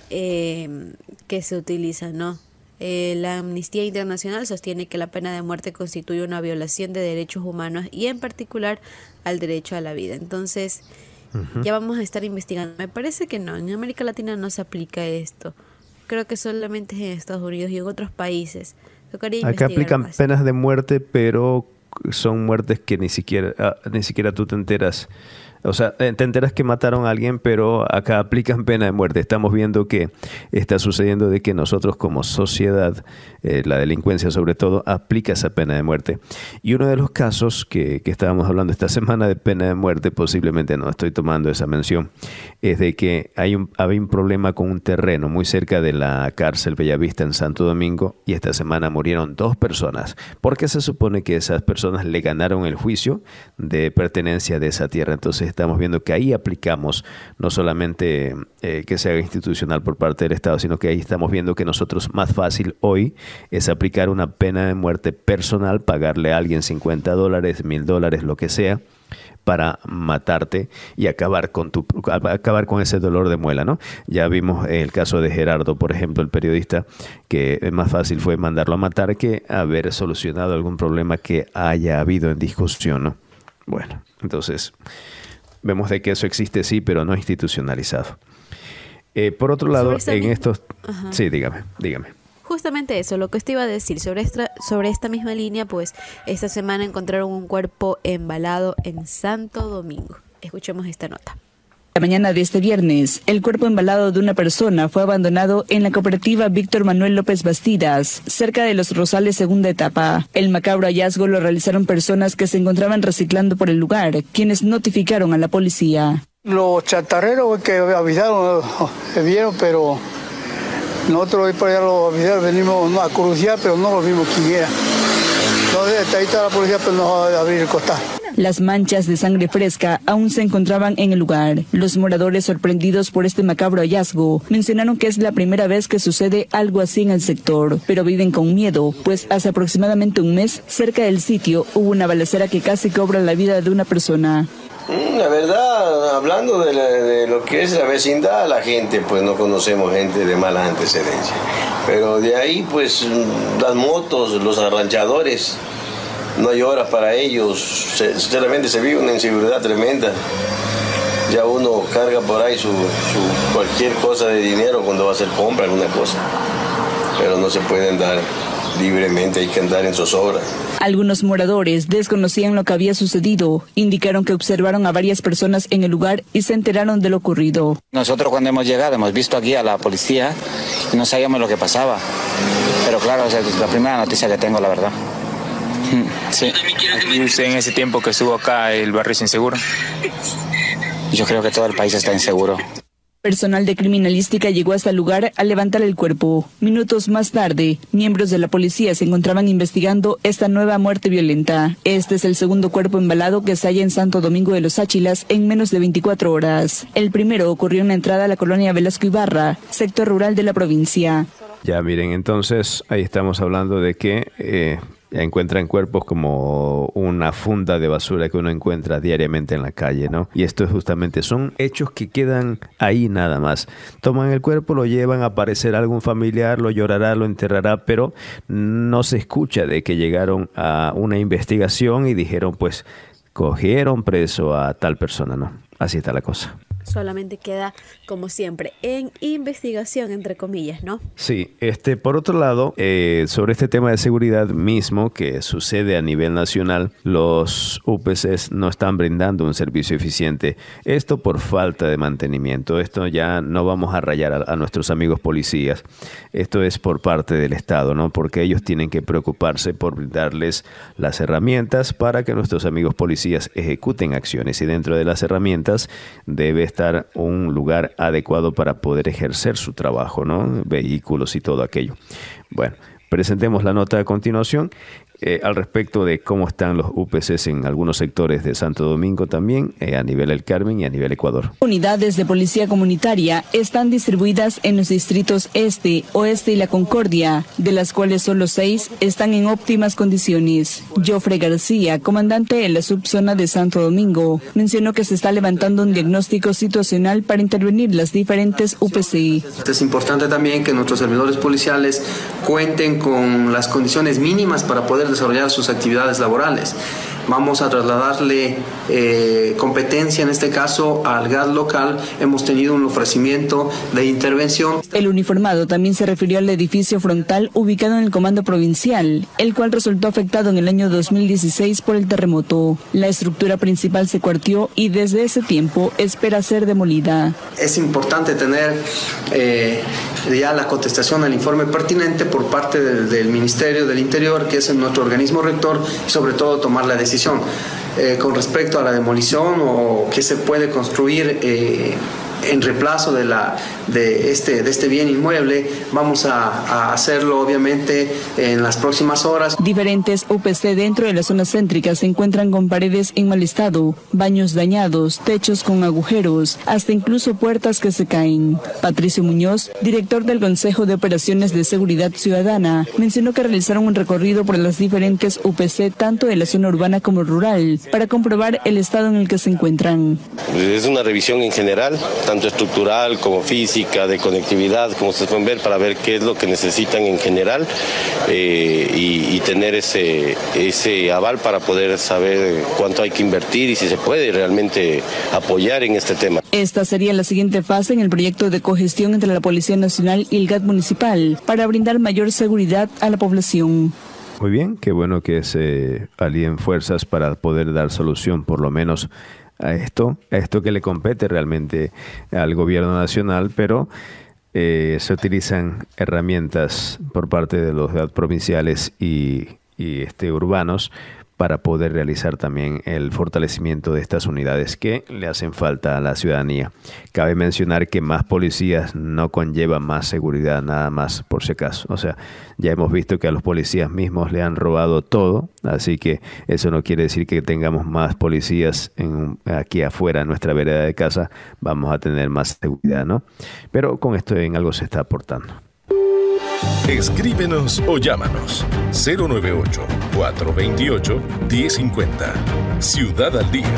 eh, que se utiliza, ¿no? Eh, la Amnistía Internacional sostiene que la pena de muerte constituye una violación de derechos humanos y en particular al derecho a la vida. Entonces, uh-huh. ya vamos a estar investigando. Me parece que no, en América Latina no se aplica esto. Creo que solamente es en Estados Unidos y en otros países. Tocaría Acá aplican más. penas de muerte, pero son muertes que ni siquiera, ah, ni siquiera tú te enteras. O sea, te enteras que mataron a alguien, pero acá aplican pena de muerte. Estamos viendo que está sucediendo de que nosotros como sociedad, eh, la delincuencia sobre todo, aplica esa pena de muerte. Y uno de los casos que, que estábamos hablando esta semana de pena de muerte, posiblemente no estoy tomando esa mención, es de que hay un, había un problema con un terreno muy cerca de la cárcel Bellavista en Santo Domingo, y esta semana murieron dos personas, porque se supone que esas personas le ganaron el juicio de pertenencia de esa tierra. Entonces estamos viendo que ahí aplicamos no solamente eh, que se haga institucional por parte del Estado, sino que ahí estamos viendo que nosotros más fácil hoy es aplicar una pena de muerte personal, pagarle a alguien cincuenta dólares, mil dólares, lo que sea, para matarte y acabar con tu acabar con ese dolor de muela, ¿no? Ya vimos el caso de Gerardo, por ejemplo, el periodista, que más fácil fue mandarlo a matar que haber solucionado algún problema que haya habido en discusión, ¿no? Bueno, entonces vemos de que eso existe, sí, pero no institucionalizado. Eh, por otro lado, en misma... estos... Ajá. Sí, dígame, dígame. Justamente eso, lo que usted iba a decir sobre esta, sobre esta misma línea, pues esta semana encontraron un cuerpo embalado en Santo Domingo. Escuchemos esta nota. La mañana de este viernes, el cuerpo embalado de una persona fue abandonado en la cooperativa Víctor Manuel López Bastidas, cerca de Los Rosales, segunda etapa. El macabro hallazgo lo realizaron personas que se encontraban reciclando por el lugar, quienes notificaron a la policía. Los chatarreros que avisaron, vieron, pero nosotros hoy por allá los avisaron, venimos a cruciar, pero no lo vimos quién era. Entonces, ahí está la policía, pero no va a abrir el costal. Las manchas de sangre fresca aún se encontraban en el lugar. Los moradores, sorprendidos por este macabro hallazgo, mencionaron que es la primera vez que sucede algo así en el sector, pero viven con miedo, pues hace aproximadamente un mes, cerca del sitio, hubo una balacera que casi cobra la vida de una persona. La verdad, hablando de, la, de lo que es la vecindad, la gente, pues no conocemos gente de malas antecedencias. Pero de ahí, pues, las motos, los arranchadores, no hay horas para ellos. Sinceramente se vive una inseguridad tremenda. Ya uno carga por ahí su, su cualquier cosa de dinero cuando va a hacer compra, alguna cosa. Pero no se pueden dar libremente, hay que andar en zozobra. Algunos moradores desconocían lo que había sucedido, indicaron que observaron a varias personas en el lugar y se enteraron de lo ocurrido. Nosotros cuando hemos llegado hemos visto aquí a la policía y no sabíamos lo que pasaba, pero claro, es la primera noticia que tengo, la verdad. Sí. ¿Y usted en ese tiempo que estuvo acá, el barrio es inseguro? Yo creo que todo el país está inseguro. Personal de criminalística llegó hasta el lugar a levantar el cuerpo. Minutos más tarde, miembros de la policía se encontraban investigando esta nueva muerte violenta. Este es el segundo cuerpo embalado que se halla en Santo Domingo de los Áchilas en menos de veinticuatro horas. El primero ocurrió en la entrada a la colonia Velasco Ibarra, sector rural de la provincia. Ya miren, entonces ahí estamos hablando de que eh, encuentran cuerpos como una funda de basura que uno encuentra diariamente en la calle, ¿no? Y esto es justamente, son hechos que quedan ahí nada más. Toman el cuerpo, lo llevan, aparecerá algún familiar, lo llorará, lo enterrará, pero no se escucha de que llegaron a una investigación y dijeron, pues, cogieron preso a tal persona, ¿no? Así está la cosa. Solamente queda, como siempre, en investigación, entre comillas, ¿no? Sí, este, por otro lado, eh, sobre este tema de seguridad mismo que sucede a nivel nacional, los U P Cs no están brindando un servicio eficiente. Esto por falta de mantenimiento. Esto ya no vamos a rayar a, a nuestros amigos policías. Esto es por parte del Estado, ¿no? Porque ellos tienen que preocuparse por brindarles las herramientas para que nuestros amigos policías ejecuten acciones. Y dentro de las herramientas debe estar un lugar adecuado para poder ejercer su trabajo, ¿no? Vehículos y todo aquello. Bueno, presentemos la nota a continuación. Eh, al respecto de cómo están los U P Cs en algunos sectores de Santo Domingo también, eh, a nivel El Carmen y a nivel Ecuador. Unidades de policía comunitaria están distribuidas en los distritos Este, Oeste y La Concordia, de las cuales solo seis están en óptimas condiciones. Jofre García, comandante en la subzona de Santo Domingo, mencionó que se está levantando un diagnóstico situacional para intervenir las diferentes U P C. Es importante también que nuestros servidores policiales cuenten con las condiciones mínimas para poder desarrollar sus actividades laborales. Vamos a trasladarle eh, competencia, en este caso, al G A D local. Hemos tenido un ofrecimiento de intervención. El uniformado también se refirió al edificio frontal ubicado en el Comando Provincial, el cual resultó afectado en el año dos mil dieciséis por el terremoto. La estructura principal se cuartió y desde ese tiempo espera ser demolida. Es importante tener eh, ya la contestación al informe pertinente por parte del, del Ministerio del Interior, que es nuestro organismo rector, y sobre todo tomar la decisión. Eh, con respecto a la demolición o qué se puede construir eh, en reemplazo de, la, de, este, de este bien inmueble. Vamos a, a hacerlo obviamente en las próximas horas. Diferentes U P C dentro de la zona céntrica se encuentran con paredes en mal estado, baños dañados, techos con agujeros, hasta incluso puertas que se caen. Patricio Muñoz, director del Consejo de Operaciones de Seguridad Ciudadana, mencionó que realizaron un recorrido por las diferentes U P C tanto de la zona urbana como rural para comprobar el estado en el que se encuentran. Es una revisión en general, tanto estructural como física, de conectividad, como ustedes pueden ver, para ver qué es lo que necesitan en general eh, y, y tener ese, ese aval para poder saber cuánto hay que invertir y si se puede realmente apoyar en este tema. Esta sería la siguiente fase en el proyecto de cogestión entre la Policía Nacional y el G A T municipal para brindar mayor seguridad a la población. Muy bien, qué bueno que se alíen fuerzas para poder dar solución por lo menos a esto, a esto que le compete realmente al gobierno nacional, pero eh, se utilizan herramientas por parte de los provinciales y, y este, urbanos para poder realizar también el fortalecimiento de estas unidades que le hacen falta a la ciudadanía. Cabe mencionar que más policías no conlleva más seguridad, nada más por si acaso. O sea, ya hemos visto que a los policías mismos le han robado todo, así que eso no quiere decir que tengamos más policías en, aquí afuera, en nuestra vereda de casa, vamos a tener más seguridad, ¿no? Pero con esto en algo se está aportando. Escríbenos o llámanos cero nueve ocho, cuatro dos ocho, uno cero cinco cero. Ciudad al Día.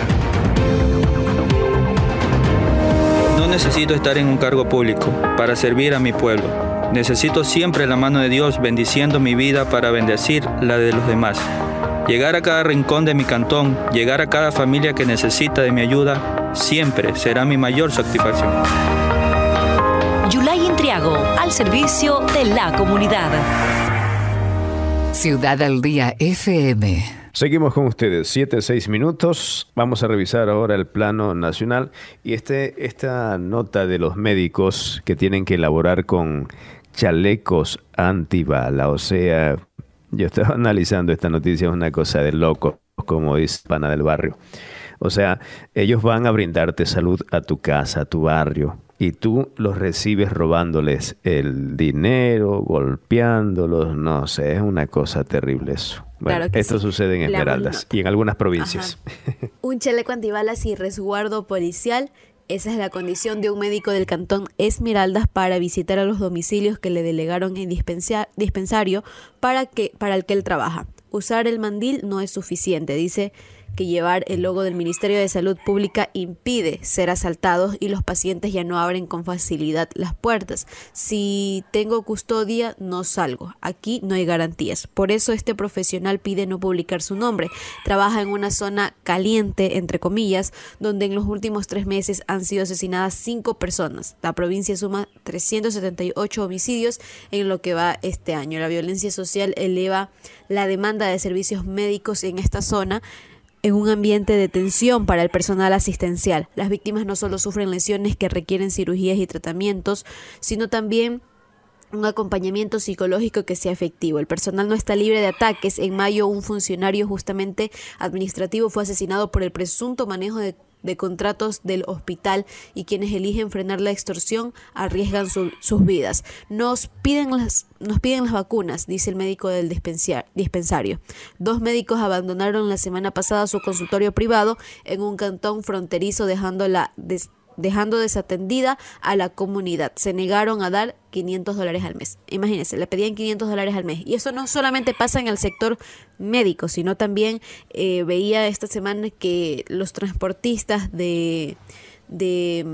No necesito estar en un cargo público para servir a mi pueblo. Necesito siempre la mano de Dios bendiciendo mi vida para bendecir la de los demás. Llegar a cada rincón de mi cantón, llegar a cada familia que necesita de mi ayuda, siempre será mi mayor satisfacción. Yulay Intriago, al servicio de la comunidad. Ciudad al Día F M. Seguimos con ustedes, siete, seis minutos. Vamos a revisar ahora el plano nacional y este, esta nota de los médicos que tienen que elaborar con chalecos antibala. O sea, yo estaba analizando esta noticia, es una cosa de loco, como dice pana del barrio. O sea, ellos van a brindarte salud a tu casa, a tu barrio, y tú los recibes robándoles el dinero, golpeándolos, no sé, es una cosa terrible eso. Bueno, claro esto sí sucede en Esmeraldas y en algunas provincias. Un chaleco antibalas y resguardo policial, esa es la condición de un médico del cantón Esmeraldas para visitar a los domicilios que le delegaron en dispensa- dispensario para, que, para el que él trabaja. Usar el mandil no es suficiente, dice que llevar el logo del Ministerio de Salud Pública impide ser asaltados y los pacientes ya no abren con facilidad las puertas. Si tengo custodia, no salgo. Aquí no hay garantías. Por eso este profesional pide no publicar su nombre. Trabaja en una zona caliente, entre comillas, donde en los últimos tres meses han sido asesinadas cinco personas. La provincia suma trescientos setenta y ocho homicidios en lo que va este año. La violencia social eleva la demanda de servicios médicos en esta zona, en un ambiente de tensión para el personal asistencial. Las víctimas no solo sufren lesiones que requieren cirugías y tratamientos, sino también un acompañamiento psicológico que sea efectivo. El personal no está libre de ataques. En mayo, un funcionario justamente administrativo fue asesinado por el presunto manejo de de contratos del hospital y quienes eligen frenar la extorsión arriesgan su, sus vidas. Nos piden las, nos piden las vacunas, dice el médico del dispensario. Dos médicos abandonaron la semana pasada su consultorio privado en un cantón fronterizo dejando la des, dejando desatendida a la comunidad. Se negaron a dar quinientos dólares al mes. Imagínense, le pedían quinientos dólares al mes. Y eso no solamente pasa en el sector médico, sino también eh, veía esta semana que los transportistas de, de,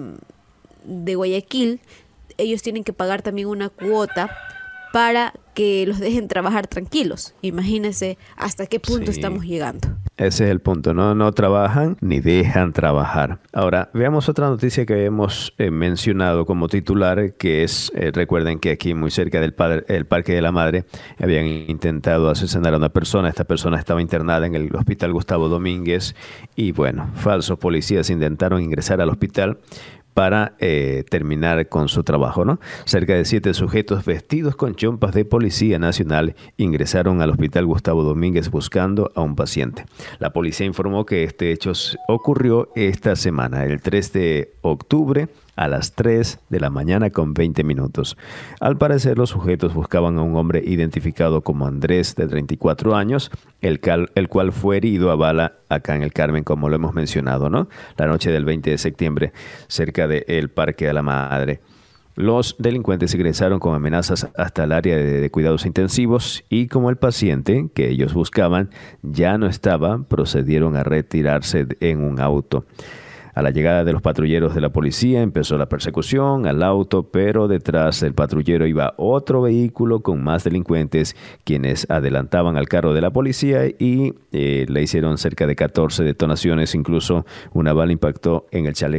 de Guayaquil, ellos tienen que pagar también una cuota para que los dejen trabajar tranquilos. Imagínense hasta qué punto sí estamos llegando. Ese es el punto, ¿no? No trabajan ni dejan trabajar. Ahora, veamos otra noticia que hemos eh, mencionado como titular, que es, eh, recuerden que aquí muy cerca del padre, el Parque de la Madre, habían intentado asesinar a una persona. Esta persona estaba internada en el Hospital Gustavo Domínguez y, bueno, falsos policías intentaron ingresar al hospital para eh, terminar con su trabajo, ¿no? Cerca de siete sujetos vestidos con chompas de Policía Nacional ingresaron al Hospital Gustavo Domínguez buscando a un paciente. La policía informó que este hecho ocurrió esta semana, el tres de octubre, a las tres de la mañana con veinte minutos. Al parecer, los sujetos buscaban a un hombre identificado como Andrés, de treinta y cuatro años, el, cal, el cual fue herido a bala acá en el Carmen, como lo hemos mencionado, ¿no? La noche del veinte de septiembre, cerca del Parque de la Madre. Los delincuentes ingresaron con amenazas hasta el área de, de cuidados intensivos y como el paciente que ellos buscaban ya no estaba, procedieron a retirarse en un auto. A la llegada de los patrulleros de la policía empezó la persecución al auto, pero detrás del patrullero iba otro vehículo con más delincuentes, quienes adelantaban al carro de la policía y eh, le hicieron cerca de catorce detonaciones. Incluso una bala impactó en el chaleco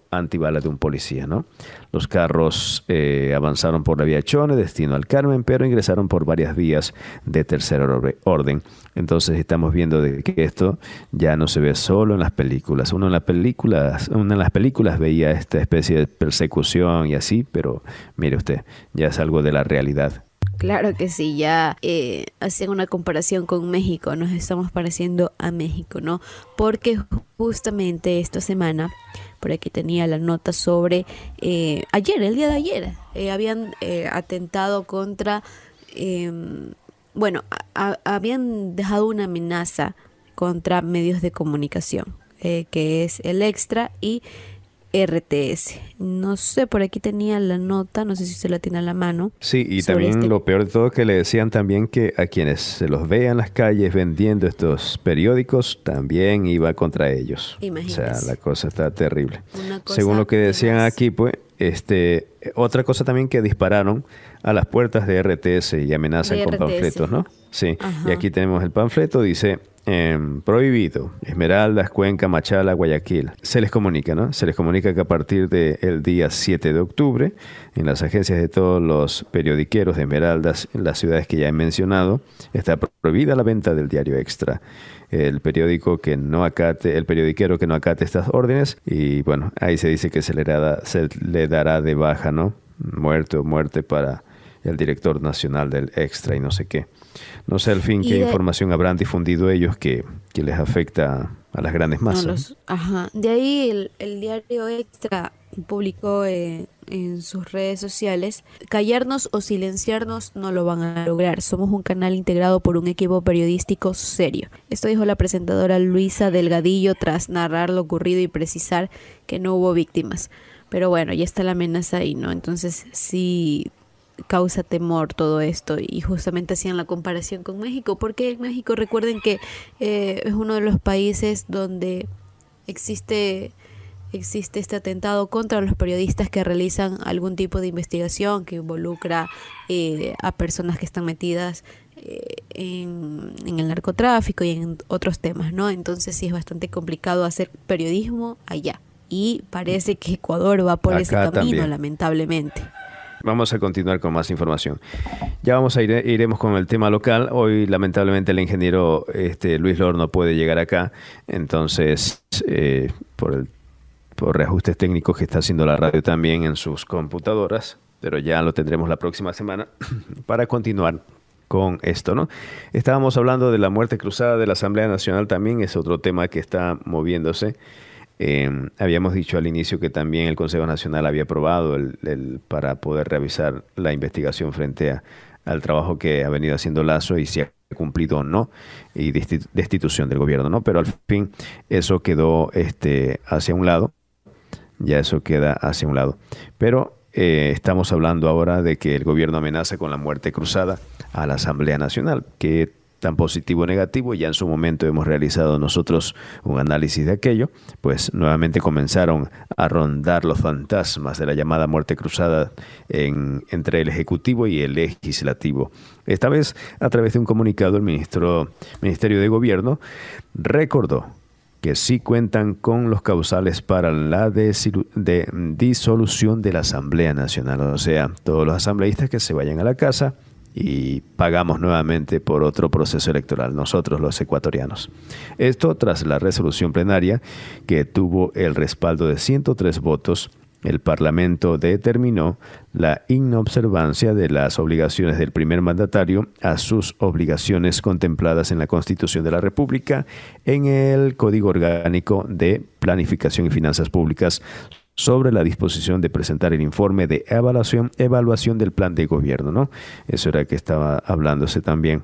antibala de un policía, ¿no? Los carros eh, avanzaron por la vía Chone, destino al Carmen, pero ingresaron por varias vías de tercer orden. Entonces estamos viendo de que esto ya no se ve solo en las películas. Uno en las películas, uno en las películas veía esta especie de persecución y así, pero mire usted, ya es algo de la realidad. Claro que sí, ya eh, hacían una comparación con México, nos estamos pareciendo a México, ¿no? Porque justamente esta semana, por aquí tenía la nota sobre, eh, ayer, el día de ayer, eh, habían eh, atentado contra, eh, bueno, a, a, habían dejado una amenaza contra medios de comunicación, eh, que es el Extra y R T S. No sé, por aquí tenía la nota, no sé si usted la tiene a la mano. Sí, y también este... lo peor de todo que le decían también que a quienes se los vean en las calles vendiendo estos periódicos, también iba contra ellos. Imagínese. O sea, la cosa está terrible. Según lo que decían más aquí, pues, este, otra cosa también que dispararon a las puertas de R T S y amenazan de con R T S. Panfletos, ¿no? Sí, ajá. Y aquí tenemos el panfleto, dice... Eh, prohibido, Esmeraldas, Cuenca, Machala, Guayaquil. Se les comunica, ¿no? Se les comunica que a partir del día siete de octubre, en las agencias de todos los periodiqueros de Esmeraldas, en las ciudades que ya he mencionado, está prohibida la venta del diario Extra. El periódico que no acate, el periodiquero que no acate estas órdenes, y bueno, ahí se dice que se le dará, se le dará de baja, ¿no? Muerte o muerte para el director nacional del Extra y no sé qué. No sé al fin qué de, información habrán difundido ellos que, que les afecta a las grandes masas. No los, ajá. De ahí el, el diario Extra publicó eh, en sus redes sociales: callarnos o silenciarnos no lo van a lograr. Somos un canal integrado por un equipo periodístico serio. Esto dijo la presentadora Luisa Delgadillo tras narrar lo ocurrido y precisar que no hubo víctimas. Pero bueno, ya está la amenaza ahí, ¿no? Entonces sí causa temor todo esto, y justamente hacían la comparación con México, porque en México recuerden que eh, es uno de los países donde existe existe este atentado contra los periodistas que realizan algún tipo de investigación que involucra eh, a personas que están metidas eh, en, en el narcotráfico y en otros temas, ¿no? Entonces sí es bastante complicado hacer periodismo allá, y parece que Ecuador va por Acá ese camino, también. Lamentablemente. Vamos a continuar con más información. Ya vamos a ir, iremos con el tema local. Hoy, lamentablemente, el ingeniero este, Luis Lor no puede llegar acá. Entonces, eh, por, el, por reajustes técnicos que está haciendo la radio también en sus computadoras, pero ya lo tendremos la próxima semana para continuar con esto, ¿no? Estábamos hablando de la muerte cruzada de la Asamblea Nacional, también es otro tema que está moviéndose. Eh, habíamos dicho al inicio que también el Consejo Nacional había aprobado el, el, para poder revisar la investigación frente a, al trabajo que ha venido haciendo Lasso y si ha cumplido o no, y destitución del gobierno, ¿no? Pero al fin eso quedó este, hacia un lado, ya eso queda hacia un lado. Pero eh, estamos hablando ahora de que el gobierno amenaza con la muerte cruzada a la Asamblea Nacional, que tan positivo o negativo, ya en su momento hemos realizado nosotros un análisis de aquello, pues nuevamente comenzaron a rondar los fantasmas de la llamada muerte cruzada en, entre el Ejecutivo y el Legislativo. Esta vez, a través de un comunicado, el ministro, Ministerio de Gobierno recordó que sí cuentan con los causales para la desilu- de disolución de la Asamblea Nacional, o sea, todos los asambleístas que se vayan a la casa y pagamos nuevamente por otro proceso electoral, nosotros los ecuatorianos. Esto tras la resolución plenaria que tuvo el respaldo de ciento tres votos. El Parlamento determinó la inobservancia de las obligaciones del primer mandatario a sus obligaciones contempladas en la Constitución de la República, en el Código Orgánico de Planificación y Finanzas Públicas, sobre la disposición de presentar el informe de evaluación, evaluación del plan de gobierno, ¿no? Eso era que estaba hablándose también.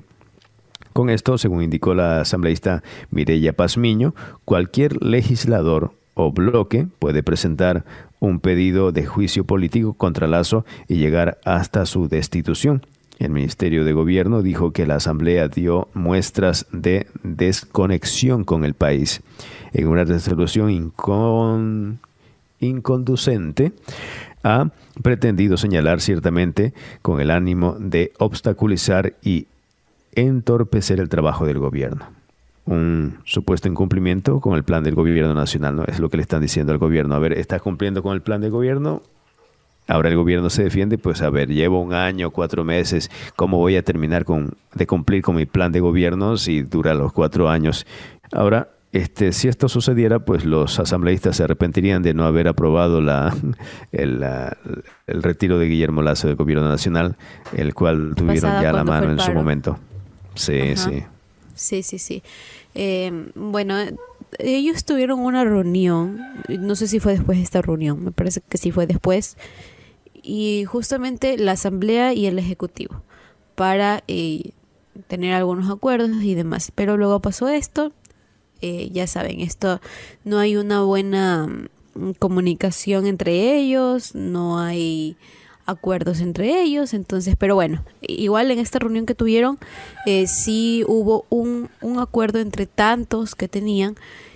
Con esto, según indicó la asambleísta Mireya Pazmiño, cualquier legislador o bloque puede presentar un pedido de juicio político contra Lasso y llegar hasta su destitución. El Ministerio de Gobierno dijo que la Asamblea dio muestras de desconexión con el país. En una resolución incon... inconducente, ha pretendido señalar ciertamente con el ánimo de obstaculizar y entorpecer el trabajo del gobierno. un supuesto incumplimiento con el plan del gobierno nacional, ¿no? Es lo que le están diciendo al gobierno. A ver, ¿estás cumpliendo con el plan del gobierno? Ahora el gobierno se defiende, pues a ver, llevo un año, cuatro meses, ¿cómo voy a terminar con, de cumplir con mi plan de gobierno si dura los cuatro años? Ahora, este, si esto sucediera, pues los asambleístas se arrepentirían de no haber aprobado la, el, la, el retiro de Guillermo Lasso del gobierno nacional, el cual tuvieron Pasada ya a la mano en su momento. Sí, Ajá. sí. Sí, sí, sí. Eh, bueno, ellos tuvieron una reunión, no sé si fue después de esta reunión, me parece que sí fue después, y justamente la asamblea y el ejecutivo para eh, tener algunos acuerdos y demás. Pero luego pasó esto, eh, ya saben, esto no hay una buena comunicación entre ellos, no hay acuerdos entre ellos, entonces, pero bueno, igual en esta reunión que tuvieron eh, sí hubo un, un acuerdo entre tantos que tenían,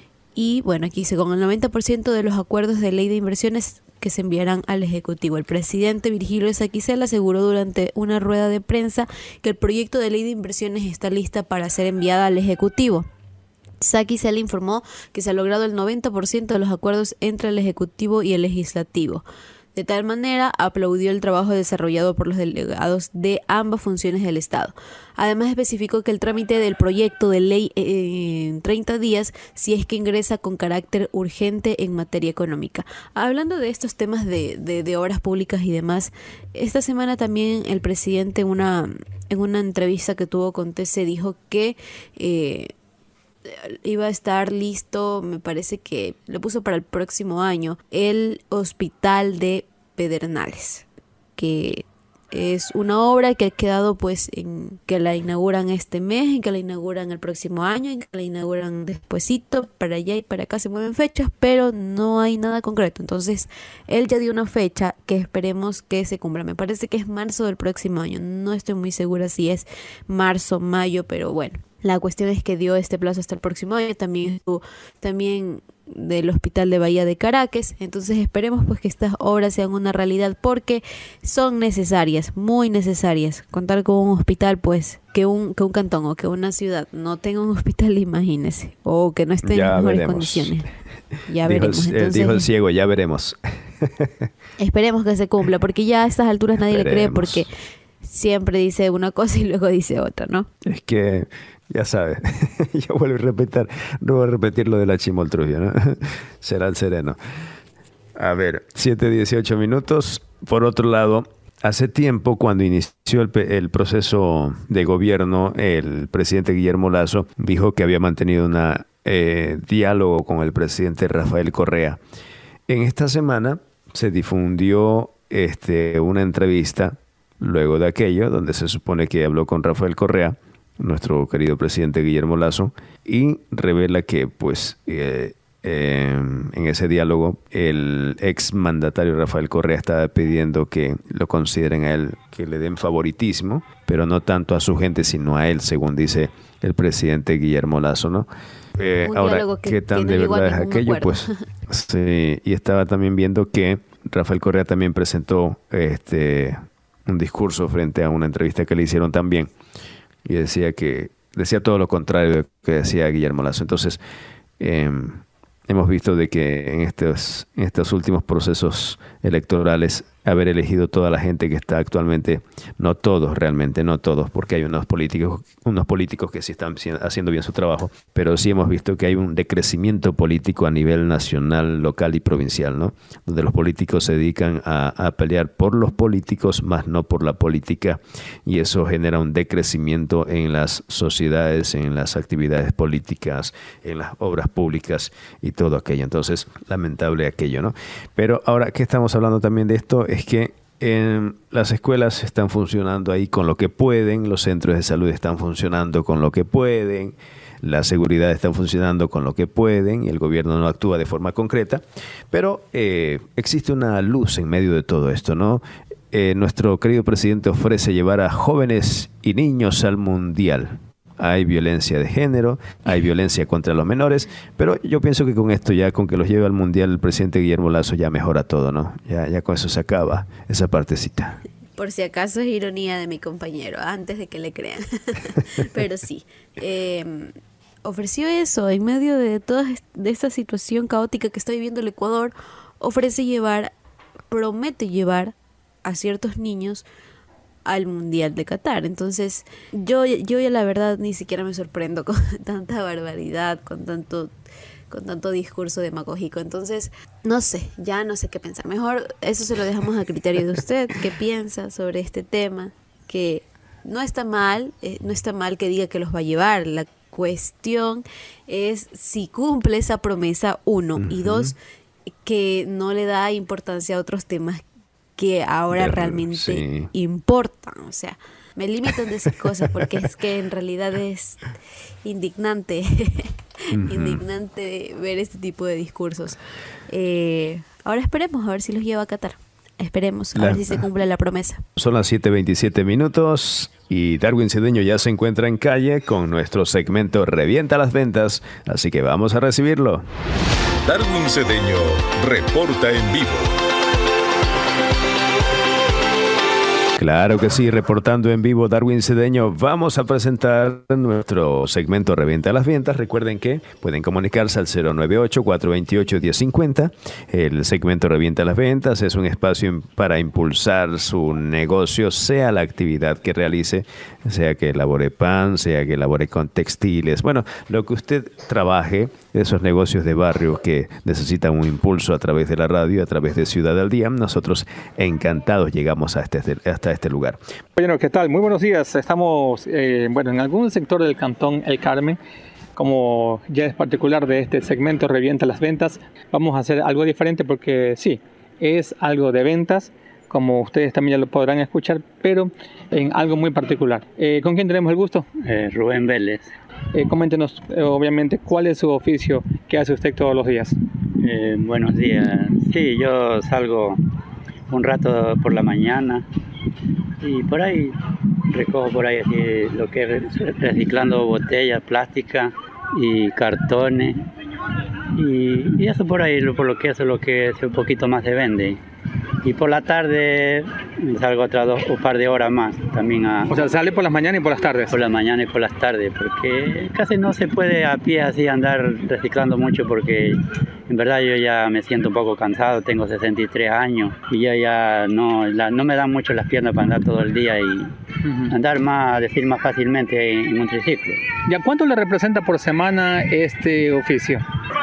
y bueno, aquí dice, con el noventa por ciento de los acuerdos de ley de inversiones que se enviarán al Ejecutivo. El presidente Virgilio Ezequiel aseguró durante una rueda de prensa que el proyecto de ley de inversiones está lista para ser enviada al Ejecutivo. Ezequiel informó que se ha logrado el noventa por ciento de los acuerdos entre el Ejecutivo y el Legislativo. De tal manera, aplaudió el trabajo desarrollado por los delegados de ambas funciones del Estado. Además, especificó que el trámite del proyecto de ley eh, en treinta días, si es que ingresa con carácter urgente en materia económica. Hablando de estos temas de, de, de obras públicas y demás, esta semana también el presidente en una, en una entrevista que tuvo con T C dijo que Eh, iba a estar listo, me parece que lo puso para el próximo año, el hospital de Pedernales, que es una obra que ha quedado pues en que la inauguran este mes, en que la inauguran el próximo año, en que la inauguran despuesito, para allá y para acá se mueven fechas, pero no hay nada concreto. Entonces él ya dio una fecha que esperemos que se cumpla. Me parece que es marzo del próximo año, no estoy muy segura si es marzo, mayo, pero bueno. La cuestión es que dio este plazo hasta el próximo año, también estuvo, también del Hospital de Bahía de Caracas. Entonces esperemos pues que estas obras sean una realidad, porque son necesarias, muy necesarias. Contar con un hospital, pues que un que un cantón o que una ciudad no tenga un hospital, imagínese, o que no esté Ya en las mejores veremos. condiciones. Ya dijo, veremos. el, Entonces, dijo el ciego, ya veremos. Esperemos que se cumpla, porque ya a estas alturas nadie le cree, Esperemos. porque siempre dice una cosa y luego dice otra, ¿no? Es que, ya sabes, yo vuelvo a repetir, no voy a repetir lo de la chimoltrufia, ¿no? Será el sereno. A ver, siete dieciocho minutos. Por otro lado, hace tiempo, cuando inició el, el proceso de gobierno, el presidente Guillermo Lasso dijo que había mantenido un eh, diálogo con el presidente Rafael Correa. En esta semana se difundió este, una entrevista luego de aquello, donde se supone que habló con Rafael Correa, nuestro querido presidente Guillermo Lasso, y revela que pues eh, eh, en ese diálogo el ex mandatario Rafael Correa estaba pidiendo que lo consideren a él, que le den favoritismo, pero no tanto a su gente, sino a él, según dice el presidente Guillermo Lasso, ¿no? Eh, ahora, que ¿qué tan de verdad es aquello? Acuerdo. Pues sí, y estaba también viendo que Rafael Correa también presentó este un discurso frente a una entrevista que le hicieron también, y decía que decía todo lo contrario de lo que decía Guillermo Lasso. Entonces eh, hemos visto de que en estos, en estos últimos procesos electorales haber elegido toda la gente que está actualmente, no todos realmente, no todos, porque hay unos políticos, unos políticos que sí están haciendo bien su trabajo, pero sí hemos visto que hay un decrecimiento político a nivel nacional, local y provincial, ¿no? Donde los políticos se dedican a, a pelear por los políticos, más no por la política, y eso genera un decrecimiento en las sociedades, en las actividades políticas, en las obras públicas y todo aquello. Entonces, lamentable aquello, ¿no? Pero ahora que estamos hablando también de esto, es que en las escuelas están funcionando ahí con lo que pueden, los centros de salud están funcionando con lo que pueden, la seguridad está funcionando con lo que pueden y el gobierno no actúa de forma concreta, pero eh, existe una luz en medio de todo esto, ¿no? Eh, nuestro querido presidente ofrece llevar a jóvenes y niños al mundial. Hay violencia de género, hay violencia contra los menores, pero yo pienso que con esto ya, con que los lleve al mundial el presidente Guillermo Lasso, ya mejora todo, ¿no? Ya, ya con eso se acaba esa partecita. Por si acaso es ironía de mi compañero, antes de que le crean. Pero sí, eh, ofreció eso en medio de toda de esta situación caótica que está viviendo el Ecuador. Ofrece llevar, promete llevar a ciertos niños al Mundial de Qatar. Entonces yo, yo ya la verdad ni siquiera me sorprendo con tanta barbaridad, con tanto con tanto discurso demagógico. Entonces, no sé, ya no sé qué pensar. Mejor eso se lo dejamos a criterio de usted. ¿Qué piensa sobre este tema? Que no está mal, eh, no está mal que diga que los va a llevar. La cuestión es si cumple esa promesa, uno. Uh-huh. Y dos, que no le da importancia a otros temas que ahora de, realmente sí. importan. O sea, me limito a decir cosas porque es que en realidad es indignante. Uh-huh. Indignante ver este tipo de discursos. Eh, ahora esperemos a ver si los lleva a Qatar. Esperemos a la, ver si se cumple la promesa. Son las siete veintisiete minutos y Darwin Cedeño ya se encuentra en calle con nuestro segmento Revienta las Ventas, así que vamos a recibirlo. Darwin Cedeño reporta en vivo. Claro que sí, reportando en vivo Darwin Cedeño, vamos a presentar nuestro segmento Revienta las Ventas. Recuerden que pueden comunicarse al cero nueve ocho, cuatro dos ocho, uno cero cinco cero. El segmento Revienta las Ventas es un espacio para impulsar su negocio, sea la actividad que realice, sea que elabore pan, sea que elabore con textiles. Bueno, lo que usted trabaje, esos negocios de barrio que necesitan un impulso a través de la radio, a través de Ciudad al Día, nosotros encantados llegamos a este, hasta este lugar. Bueno, ¿qué tal? Muy buenos días. Estamos eh, bueno, en algún sector del cantón El Carmen, como ya es particular de este segmento Revienta las Ventas. Vamos a hacer algo diferente porque sí, es algo de ventas, como ustedes también ya lo podrán escuchar, pero en algo muy particular. Eh, ¿Con quién tenemos el gusto? Eh, Rubén Vélez. Eh, coméntenos, eh, obviamente, ¿cuál es su oficio que hace usted todos los días? Eh, buenos días. Sí, yo salgo un rato por la mañana y por ahí recojo por ahí así, lo que es reciclando botellas plásticas y cartones y, y eso por ahí, por lo que eso es lo que un poquito más se vende. Y por la tarde salgo otras dos un par de horas más también a... O sea, sale por las mañanas y por las tardes. Por las mañanas y por las tardes, porque casi no se puede a pie así andar reciclando mucho, porque en verdad yo ya me siento un poco cansado, tengo sesenta y tres años y ya, ya no, la, no me dan mucho las piernas para andar todo el día y uh-huh. andar más, decir más fácilmente en, en un triciclo. ¿Y a cuánto le representa por semana este oficio?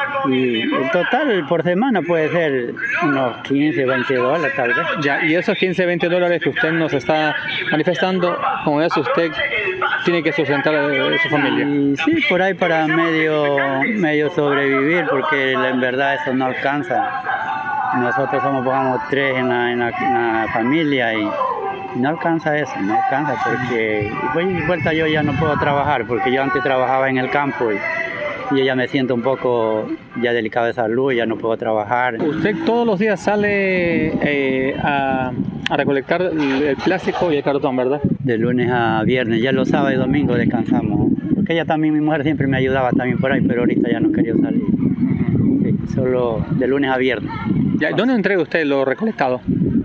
Y el total por semana puede ser unos quince, veinte dólares tal vez. Ya, y esos quince, veinte dólares que usted nos está manifestando, con eso usted tiene que sustentar a su familia. Y sí, por ahí para medio, medio sobrevivir, porque en verdad eso no alcanza. Nosotros somos, pongamos, tres en la, en la, en la familia y no alcanza eso, no alcanza porque de vuelta yo ya no puedo trabajar, porque yo antes trabajaba en el campo y yo ya me siento un poco ya delicado de salud, ya no puedo trabajar. ¿Usted todos los días sale eh, a, a recolectar el plástico y el cartón, verdad? De lunes a viernes, ya los sábados y domingos descansamos. Porque ella también, mi mujer siempre me ayudaba también por ahí, pero ahorita ya no quería salir. Sí, solo de lunes a viernes. ¿Ya, ¿Dónde entrega usted lo recolectado?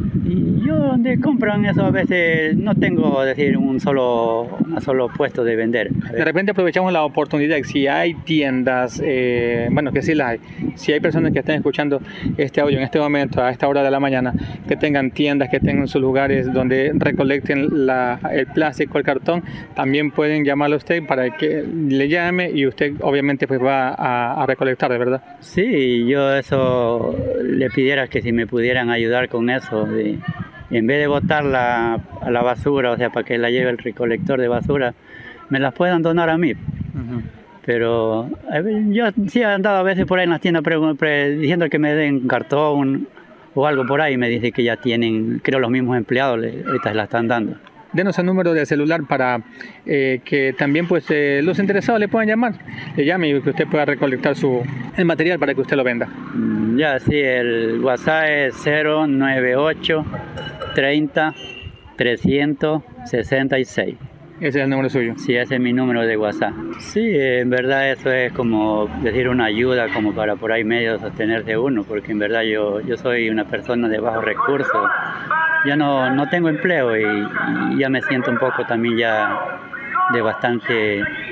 Yo donde compran eso a veces no tengo, decir, un solo, un solo puesto de vender. De repente aprovechamos la oportunidad, si hay tiendas, eh, bueno, que sí las hay, si hay personas que estén escuchando este audio en este momento, a esta hora de la mañana, que tengan tiendas, que tengan sus lugares donde recolecten la, el plástico, el cartón, también pueden llamarle a usted para que le llame y usted obviamente pues va a, a recolectar, ¿de verdad? Sí, yo eso le pidiera que si me pudieran ayudar con eso, de, en vez de botarla a la basura, o sea, para que la lleve el recolector de basura, me las puedan donar a mí. Uh-huh. Pero yo sí he andado a veces por ahí en las tiendas pre, pre, diciendo que me den cartón o algo por ahí, me dice que ya tienen, creo los mismos empleados, le, ahorita se la están dando. Denos el número de celular para eh, que también pues eh, los interesados le puedan llamar, le llame y que usted pueda recolectar su, el material para que usted lo venda. Ya, sí, el WhatsApp es cero nueve ocho, treinta, trescientos sesenta y seis. ¿Ese es el número suyo? Sí, ese es mi número de WhatsApp. Sí, en verdad eso es como decir una ayuda como para por ahí medio sostenerse uno, porque en verdad yo, yo soy una persona de bajos recursos. Yo no, no tengo empleo y, y ya me siento un poco también ya de bastante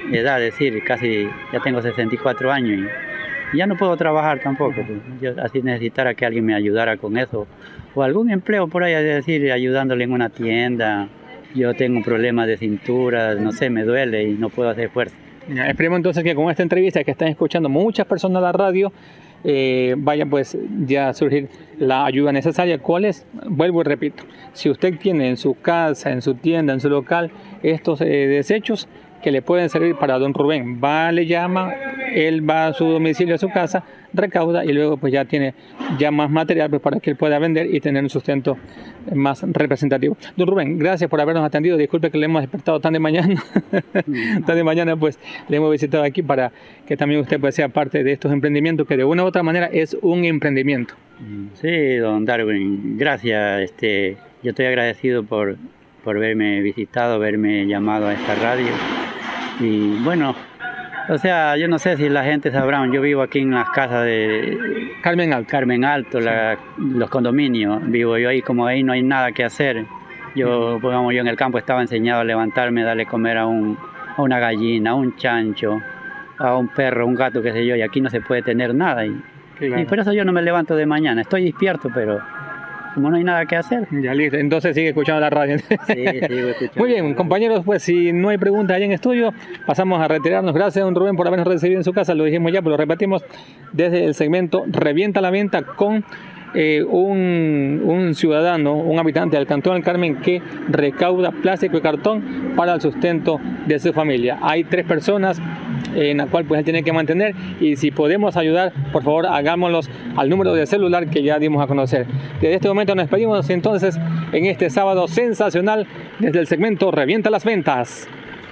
edad, es decir, casi ya tengo sesenta y cuatro años y ya no puedo trabajar tampoco. Pues. Yo así necesitara que alguien me ayudara con eso o algún empleo por ahí, es decir, ayudándole en una tienda. Yo tengo un problema de cintura, no sé, me duele y no puedo hacer fuerza. Ya, esperemos entonces que con esta entrevista que están escuchando muchas personas a la radio, eh, vaya pues ya a surgir la ayuda necesaria. ¿Cuál es? Vuelvo y repito, si usted tiene en su casa, en su tienda, en su local, estos eh, desechos que le pueden servir para don Rubén, va, le llama, él va a su domicilio, a su casa, recauda y luego pues ya tiene ya más material pues, para que él pueda vender y tener un sustento más representativo. Don Rubén, gracias por habernos atendido. Disculpe que le hemos despertado tan de mañana. tan de mañana pues le hemos visitado aquí para que también usted pues sea parte de estos emprendimientos que de una u otra manera es un emprendimiento. Sí, don Darwin, gracias. Este, yo estoy agradecido por, por verme visitado, verme llamado a esta radio. Y bueno, o sea, yo no sé si la gente sabrá, yo vivo aquí en las casas de Carmen Alto, Carmen Alto, sí. la, los condominios, vivo yo ahí, como ahí no hay nada que hacer. Yo, digamos, yo en el campo estaba enseñado a levantarme, darle comer a, un, a una gallina, a un chancho, a un perro, un gato, qué sé yo, y aquí no se puede tener nada. Y, claro. y por eso yo no me levanto de mañana, estoy despierto, pero como no hay nada que hacer. Ya listo, entonces sigue escuchando la radio. Sí, sigo escuchando. Muy bien, compañeros, pues si no hay preguntas allá en estudio, pasamos a retirarnos. Gracias, don Rubén, por habernos recibido en su casa. Lo dijimos ya, pero lo repetimos desde el segmento Revienta la Venta con eh, un, un ciudadano, un habitante del Cantón del Carmen que recauda plástico y cartón para el sustento de su familia. Hay tres personas en la cual pues él tiene que mantener y si podemos ayudar, por favor hagámoslos al número de celular que ya dimos a conocer. Desde este momento nos despedimos entonces en este sábado sensacional desde el segmento Revienta las Ventas.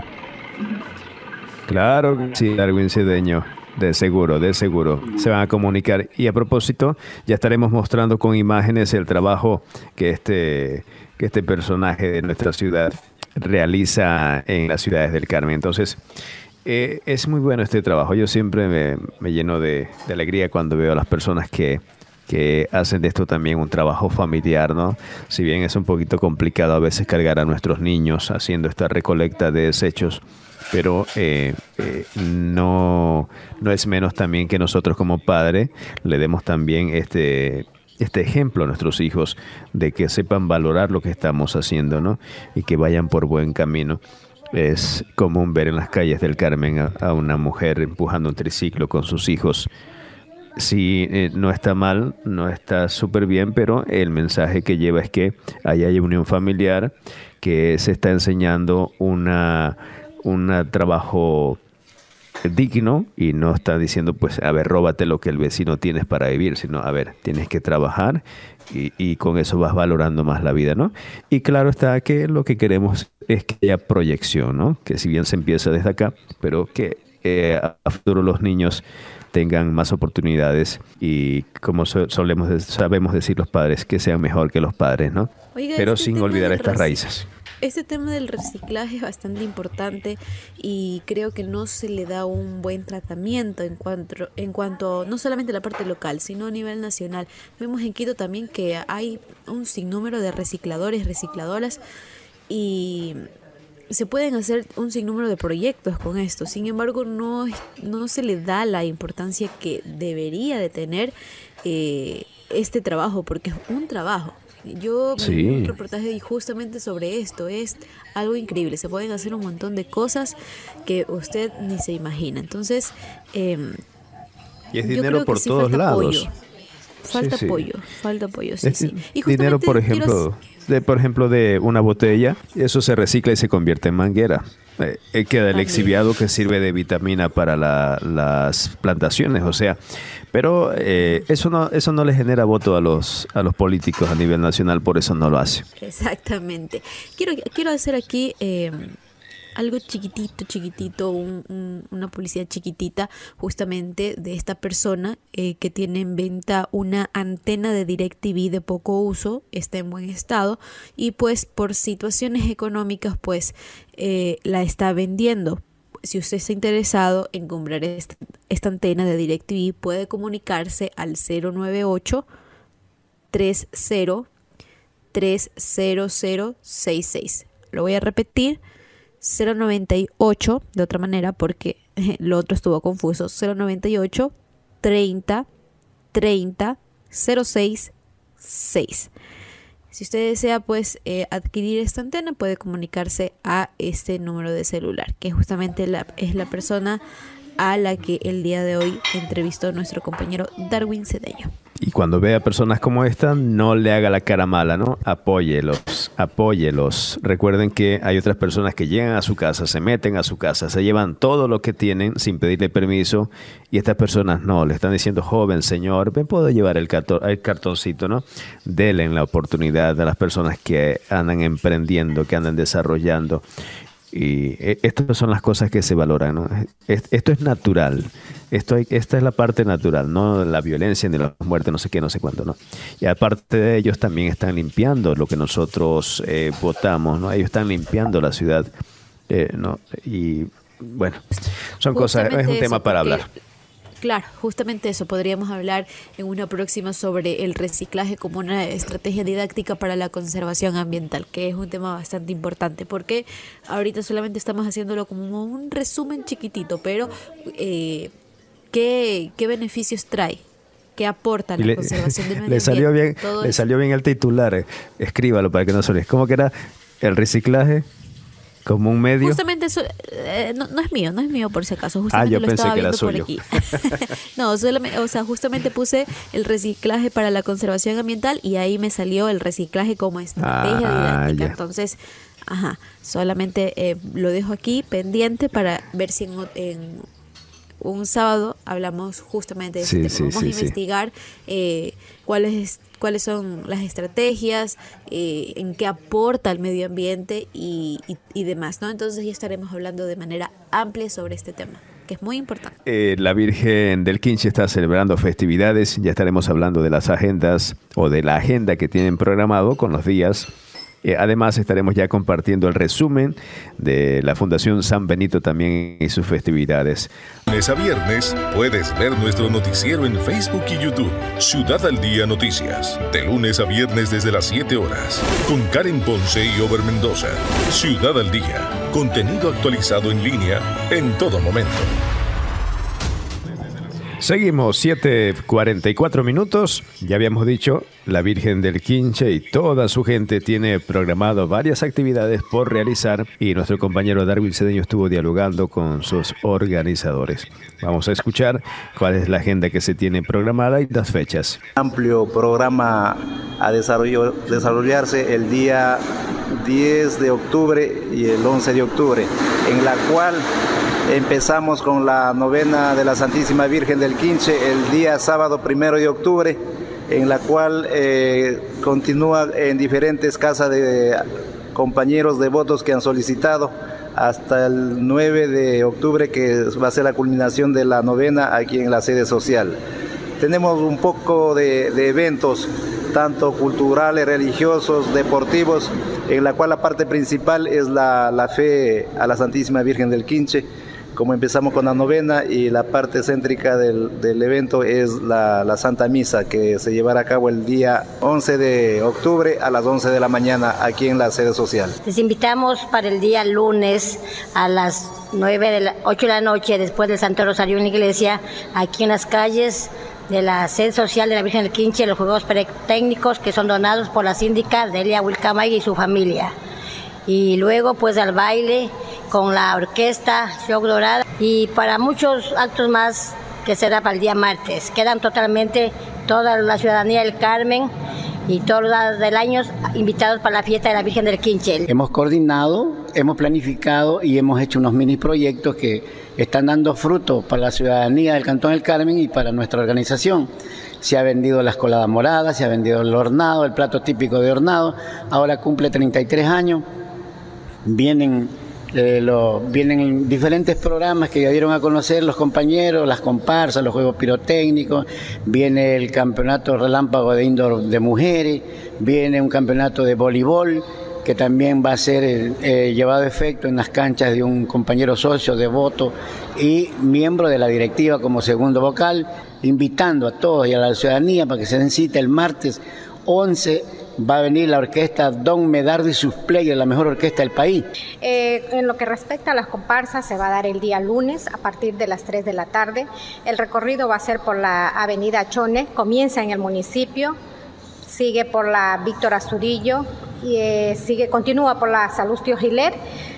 Claro, sí, Darwin Cedeño. De seguro, de seguro. Se van a comunicar. Y a propósito, ya estaremos mostrando con imágenes el trabajo que este, que este personaje de nuestra ciudad realiza en las ciudades del Carmen. Entonces, eh, es muy bueno este trabajo. Yo siempre me, me lleno de, de alegría cuando veo a las personas que, que hacen de esto también un trabajo familiar, ¿no? Si bien es un poquito complicado a veces cargar a nuestros niños haciendo esta recolecta de desechos, pero eh, eh, no, no es menos también que nosotros como padres le demos también este, este ejemplo a nuestros hijos de que sepan valorar lo que estamos haciendo, ¿no? Y que vayan por buen camino. Es común ver en las calles del Carmen a, a una mujer empujando un triciclo con sus hijos. Sí, eh, no está mal, no está súper bien, pero el mensaje que lleva es que ahí hay unión familiar, que se está enseñando una... un trabajo digno y no está diciendo pues a ver, róbate lo que el vecino tienes para vivir, sino a ver, tienes que trabajar y, y con eso vas valorando más la vida, ¿no? Y claro está que lo que queremos es que haya proyección, ¿no? Que si bien se empieza desde acá, pero que eh, a futuro los niños tengan más oportunidades y como so, solemos sabemos decir los padres, que sean mejor que los padres, ¿no? Oiga, pero este sin olvidar estas raíces. Este tema del reciclaje es bastante importante y creo que no se le da un buen tratamiento en cuanto, en cuanto no solamente a la parte local, sino a nivel nacional. Vemos en Quito también que hay un sinnúmero de recicladores, recicladoras y se pueden hacer un sinnúmero de proyectos con esto. Sin embargo, no, no se le da la importancia que debería de tener eh, este trabajo, porque es un trabajo. Yo sí. vi un reportaje justamente sobre esto, es algo increíble, se pueden hacer un montón de cosas que usted ni se imagina. Entonces, eh, y es dinero por sí todos lados. Apoyo. Falta sí, apoyo, sí. falta apoyo, sí, es sí. Y dinero, por ejemplo, quiero... de, por ejemplo, de una botella, eso se recicla y se convierte en manguera. Eh, queda el exhibiado que sirve de vitamina para la, las plantaciones, o sea, pero eh, eso no eso no le genera voto a los a los políticos a nivel nacional, por eso no lo hace. Exactamente. Quiero quiero hacer aquí eh, algo chiquitito, chiquitito, un, un, una publicidad chiquitita justamente de esta persona eh, que tiene en venta una antena de DirecTV de poco uso, está en buen estado y pues por situaciones económicas pues eh, la está vendiendo. Si usted está interesado en comprar esta, esta antena de DirecTV, puede comunicarse al cero nueve ocho, tres cero, tres cero cero seis seis. Lo voy a repetir, cero noventa y ocho, de otra manera porque lo otro estuvo confuso, cero noventa y ocho, treinta, treinta, cero seis, seis. Si usted desea pues eh, adquirir esta antena, puede comunicarse a este número de celular, que justamente la, es la persona a la que el día de hoy entrevistó nuestro compañero Darwin Cedeño. Y cuando vea personas como esta, no le haga la cara mala, ¿no? Apóyelos, apóyelos. Recuerden que hay otras personas que llegan a su casa, se meten a su casa, se llevan todo lo que tienen sin pedirle permiso, y estas personas no, le están diciendo, joven señor, ¿me puedo llevar el, cartón, el cartoncito, no? Denle la oportunidad a las personas que andan emprendiendo, que andan desarrollando. Y estas son las cosas que se valoran, ¿no? Esto es natural, esto hay, esta es la parte natural, no la violencia ni la muerte, no sé qué, no sé cuánto, ¿no? Y aparte de ellos también están limpiando lo que nosotros eh, votamos, ¿no? Ellos están limpiando la ciudad, eh, ¿no? Y bueno, son cosas, es un tema para hablar. Claro, justamente eso. Podríamos hablar en una próxima sobre el reciclaje como una estrategia didáctica para la conservación ambiental, que es un tema bastante importante, porque ahorita solamente estamos haciéndolo como un resumen chiquitito, pero eh, ¿qué, qué beneficios trae? ¿Qué aporta la le, conservación del medio le salió ambiente? Bien, le salió bien el titular, eh. Escríbalo para que no se olvide. ¿Cómo que era el reciclaje? Como un medio. Justamente eso, eh, no, no es mío, no es mío por si acaso. Justamente ah, yo lo pensé estaba que era viendo suyo. por aquí. No, solamente, o sea, justamente puse el reciclaje para la conservación ambiental y ahí me salió el reciclaje como estrategia ah, didáctica. Ya. Entonces, ajá, solamente eh, lo dejo aquí pendiente para ver si en, en un sábado hablamos justamente de sí, este sí, tema. Vamos sí, a investigar eh, cuáles cuáles son las estrategias, eh, en qué aporta al medio ambiente y, y, y demás, ¿no? Entonces ya estaremos hablando de manera amplia sobre este tema, que es muy importante. Eh, la Virgen del Quinche está celebrando festividades, ya estaremos hablando de las agendas o de la agenda que tienen programado con los días. Eh, además estaremos ya compartiendo el resumen de la Fundación San Benito también y sus festividades. Lunes a viernes puedes ver nuestro noticiero en Facebook y YouTube. Ciudad al Día Noticias. De lunes a viernes desde las siete horas. Con Karen Ponce y Ober Mendoza. Ciudad al Día. Contenido actualizado en línea en todo momento. Seguimos, siete cuarenta y cuatro minutos. Ya habíamos dicho, la Virgen del Quinche y toda su gente tiene programado varias actividades por realizar y nuestro compañero Darwin Cedeño estuvo dialogando con sus organizadores. Vamos a escuchar cuál es la agenda que se tiene programada y las fechas. Amplio programa a desarrollo, desarrollarse el día diez de octubre y el once de octubre, en la cual empezamos con la novena de la Santísima Virgen del Quinche el día sábado primero de octubre, en la cual eh, continúa en diferentes casas de compañeros devotos que han solicitado hasta el nueve de octubre, que va a ser la culminación de la novena aquí en la sede social. Tenemos un poco de, de eventos, tanto culturales, religiosos, deportivos, en la cual la parte principal es la, la fe a la Santísima Virgen del Quinche, como empezamos con la novena, y la parte céntrica del, del evento es la, la Santa Misa, que se llevará a cabo el día once de octubre a las once de la mañana aquí en la sede social. Les invitamos para el día lunes a las nueve de la, ocho de la noche, después del Santo Rosario en la iglesia, aquí en las calles de la sede social de la Virgen del Quinche, los juegos técnicos que son donados por la síndica Delia Wilcamay y su familia. Y luego pues al baile con la orquesta Shock Dorada y para muchos actos más que será para el día martes. Quedan totalmente toda la ciudadanía del Carmen y todos los del año invitados para la fiesta de la Virgen del Quinche. Hemos coordinado, hemos planificado y hemos hecho unos mini proyectos que están dando fruto para la ciudadanía del Cantón del Carmen y para nuestra organización. Se ha vendido la escolada morada, se ha vendido el hornado, el plato típico de hornado, ahora cumple treinta y tres años. Vienen, eh, lo, vienen diferentes programas que ya dieron a conocer los compañeros, las comparsas, los juegos pirotécnicos, viene el campeonato relámpago de indoor de mujeres, viene un campeonato de voleibol que también va a ser eh, llevado a efecto en las canchas de un compañero socio, devoto y miembro de la directiva como segundo vocal, invitando a todos y a la ciudadanía para que se den cita el martes once va a venir la orquesta Don Medardo y sus players, la mejor orquesta del país. Eh, en lo que respecta a las comparsas, se va a dar el día lunes a partir de las tres de la tarde. El recorrido va a ser por la avenida Chone, comienza en el municipio, sigue por la Víctor Azurillo, y eh, sigue, continúa por la Salustio Giler,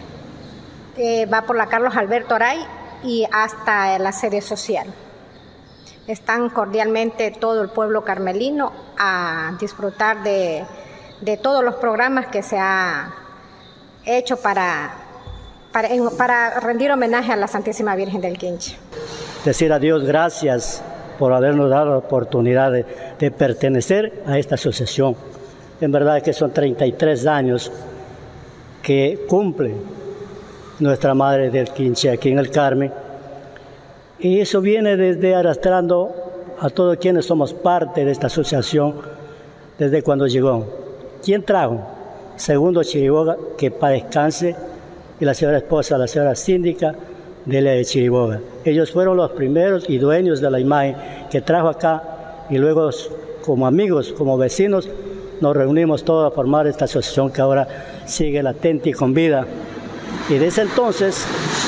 eh, va por la Carlos Alberto Aray y hasta la sede social. Están cordialmente todo el pueblo carmelino a disfrutar de, de todos los programas que se ha hecho para, para, para rendir homenaje a la Santísima Virgen del Quinche. Decir a Dios gracias por habernos dado la oportunidad de, de pertenecer a esta asociación. En verdad que son treinta y tres años que cumple nuestra Madre del Quinche aquí en el Carmen. Y eso viene desde arrastrando a todos quienes somos parte de esta asociación desde cuando llegó. ¿Quién trajo? Segundo Chiriboga, que para descanse, y la señora esposa, la señora síndica de la de Chiriboga. Ellos fueron los primeros y dueños de la imagen que trajo acá, y luego como amigos, como vecinos, nos reunimos todos a formar esta asociación que ahora sigue latente y con vida. Y desde entonces,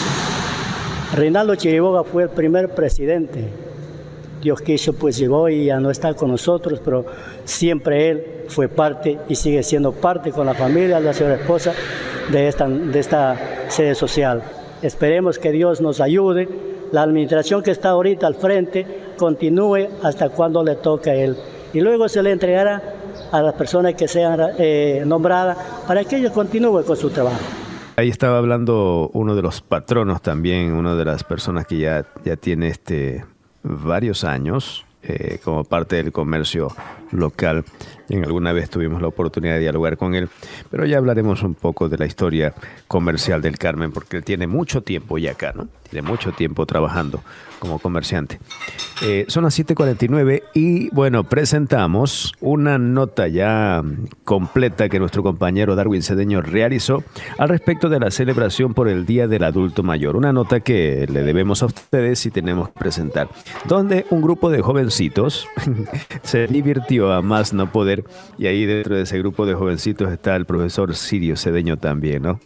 Reinaldo Chiriboga fue el primer presidente. Dios quiso, pues llegó y ya no está con nosotros, pero siempre él fue parte y sigue siendo parte con la familia, la señora esposa de esta, de esta sede social. Esperemos que Dios nos ayude, la administración que está ahorita al frente continúe hasta cuando le toque a él. Y luego se le entregará a las personas que sean eh, nombradas para que ellos continúen con su trabajo. Ahí estaba hablando uno de los patronos también, una de las personas que ya, ya tiene este, varios años eh, como parte del comercio local. En alguna vez tuvimos la oportunidad de dialogar con él, pero ya hablaremos un poco de la historia comercial del Carmen, porque él tiene mucho tiempo ya acá, ¿no? Tiene mucho tiempo trabajando como comerciante. Eh, son las siete cuarenta y nueve y bueno, presentamos una nota ya completa que nuestro compañero Darwin Cedeño realizó al respecto de la celebración por el Día del Adulto Mayor. Una nota que le debemos a ustedes y tenemos que presentar, donde un grupo de jovencitos se divirtió a más no poder, y ahí dentro de ese grupo de jovencitos está el profesor Sirio Cedeño también, ¿no?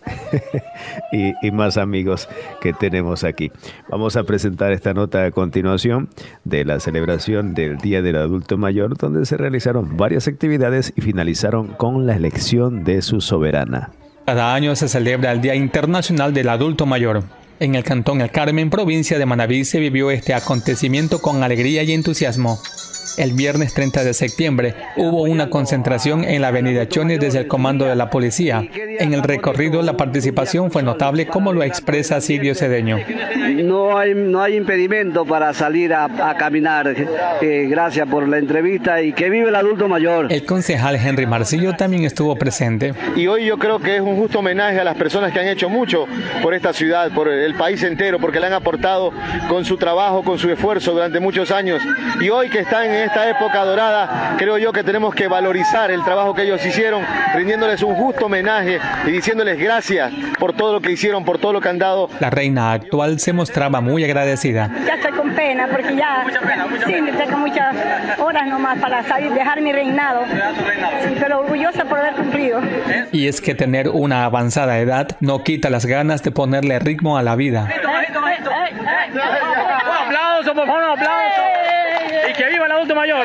y, y más amigos que tenemos aquí. Vamos a presentar esta nota a continuación de la celebración del Día del Adulto Mayor, donde se realizaron varias actividades y finalizaron con la elección de su soberana. Cada año se celebra el Día Internacional del Adulto Mayor. En el Cantón El Carmen, provincia de Manabí, se vivió este acontecimiento con alegría y entusiasmo. El viernes treinta de septiembre hubo una concentración en la avenida Chone desde el comando de la policía. En el recorrido la participación fue notable, como lo expresa Sirio Cedeño. No hay, no hay impedimento para salir a, a caminar. Eh, gracias por la entrevista y que vive el adulto mayor. El concejal Henry Marcillo también estuvo presente. Y hoy yo creo que es un justo homenaje a las personas que han hecho mucho por esta ciudad, por el país entero, porque le han aportado con su trabajo, con su esfuerzo durante muchos años. Y hoy que están en esta época dorada, creo yo que tenemos que valorizar el trabajo que ellos hicieron, rindiéndoles un justo homenaje y diciéndoles gracias por todo lo que hicieron, por todo lo que han dado. La reina actual se mostraba muy agradecida. Ya estoy con pena porque ya mucha pena, mucha sí, pena. Tengo muchas horas nomás para salir, dejar mi reinado, sí, pero orgullosa por haber cumplido. Y es que tener una avanzada edad no quita las ganas de ponerle ritmo a la vida. Un aplauso, por favor, un aplauso. Y que viva el adulto mayor.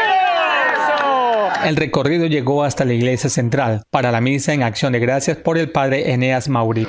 El recorrido llegó hasta la iglesia central para la misa en acción de gracias por el padre Eneas Mauri.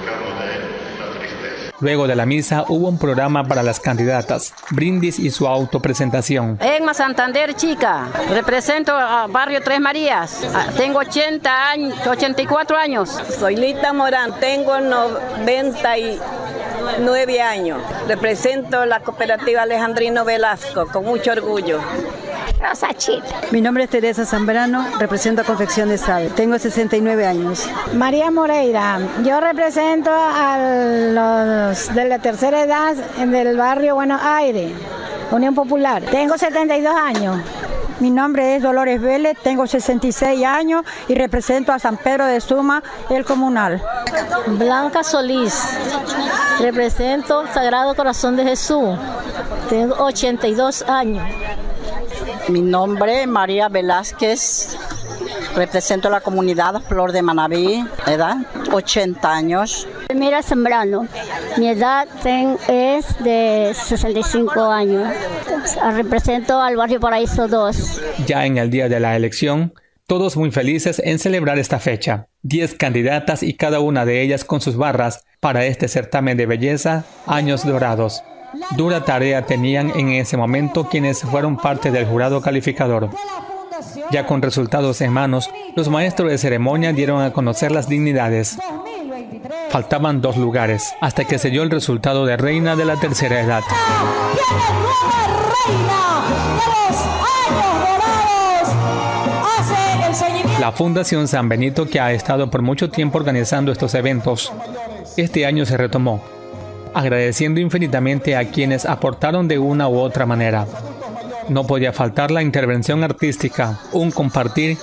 Luego de la misa hubo un programa para las candidatas, brindis y su autopresentación. Egma Santander, chica, represento a Barrio Tres Marías, tengo ochenta años, ochenta y cuatro años. Soy Lita Morán, tengo noventa y nueve años, represento la cooperativa Alejandrino Velasco con mucho orgullo. Rosa Chile. Mi nombre es Teresa Zambrano, represento a Confección de Sal. Tengo sesenta y nueve años. María Moreira, yo represento a los de la tercera edad del barrio Buenos Aires, Unión Popular. Tengo setenta y dos años. Mi nombre es Dolores Vélez, tengo sesenta y seis años y represento a San Pedro de Suma, el comunal. Blanca Solís, represento Sagrado Corazón de Jesús, tengo ochenta y dos años. Mi nombre es María Velázquez, represento a la comunidad Flor de Manaví, edad ochenta años. Mira Zambrano, mi edad ten, es de sesenta y cinco años, represento al barrio Paraíso dos. Ya en el día de la elección, todos muy felices en celebrar esta fecha. Diez candidatas y cada una de ellas con sus barras para este certamen de belleza, Años Dorados. Dura tarea tenían en ese momento quienes fueron parte del jurado calificador. Ya con resultados en manos, los maestros de ceremonia dieron a conocer las dignidades. Faltaban dos lugares, hasta que se dio el resultado de reina de la tercera edad. La Fundación San Benito, que ha estado por mucho tiempo organizando estos eventos, este año se retomó, agradeciendo infinitamente a quienes aportaron de una u otra manera. No podía faltar la intervención artística, un compartir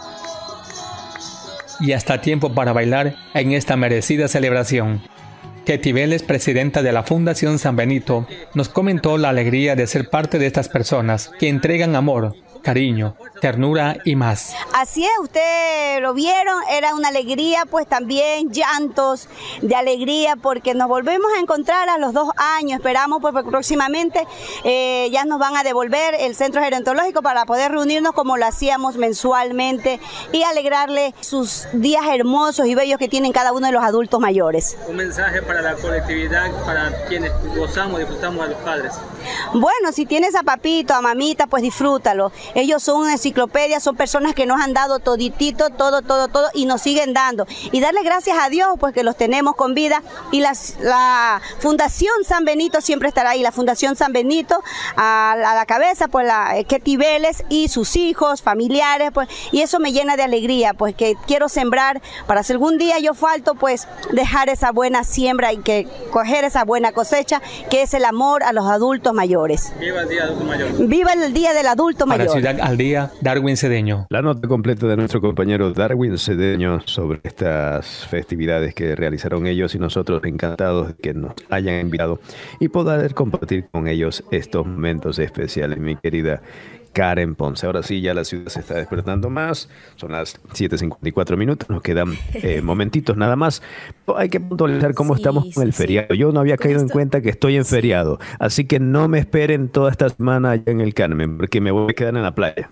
y hasta tiempo para bailar en esta merecida celebración. Ketty Vélez, presidenta de la Fundación San Benito, nos comentó la alegría de ser parte de estas personas que entregan amor, cariño, ternura y más. Así es, ustedes lo vieron, era una alegría, pues también llantos de alegría, porque nos volvemos a encontrar a los dos años, esperamos pues próximamente eh, ya nos van a devolver el centro gerontológico para poder reunirnos como lo hacíamos mensualmente y alegrarle sus días hermosos y bellos que tienen cada uno de los adultos mayores. Un mensaje para la colectividad, para quienes gozamos, disfrutamos a los padres. Bueno, si tienes a papito, a mamita, pues disfrútalo. Ellos son una enciclopedia, son personas que nos han dado toditito, todo, todo, todo, y nos siguen dando. Y darle gracias a Dios, pues que los tenemos con vida. Y las, la Fundación San Benito siempre estará ahí. La Fundación San Benito, a, a la cabeza, pues la eh, Ketty Vélez y sus hijos, familiares, pues, y eso me llena de alegría, pues que quiero sembrar, para si algún día yo falto, pues dejar esa buena siembra y que coger esa buena cosecha, que es el amor a los adultos mayores. Viva el Día del Adulto Mayor. Viva el Día del Adulto Mayor. Para Ciudad al Día, Darwin Cedeño. La nota completa de nuestro compañero Darwin Cedeño sobre estas festividades que realizaron ellos y nosotros encantados de que nos hayan invitado y poder compartir con ellos estos momentos especiales, mi querida Karen Ponce. Ahora sí, ya la ciudad se está despertando más. Son las siete cincuenta y cuatro minutos. Nos quedan eh, momentitos nada más. Hay que puntualizar cómo sí, estamos con el sí, feriado. Sí. Yo no había caído en cuenta que estoy en sí. feriado. Así que no me esperen toda esta semana allá en el Carmen, porque me voy a quedar en la playa.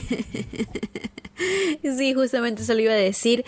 Sí, justamente eso le iba a decir,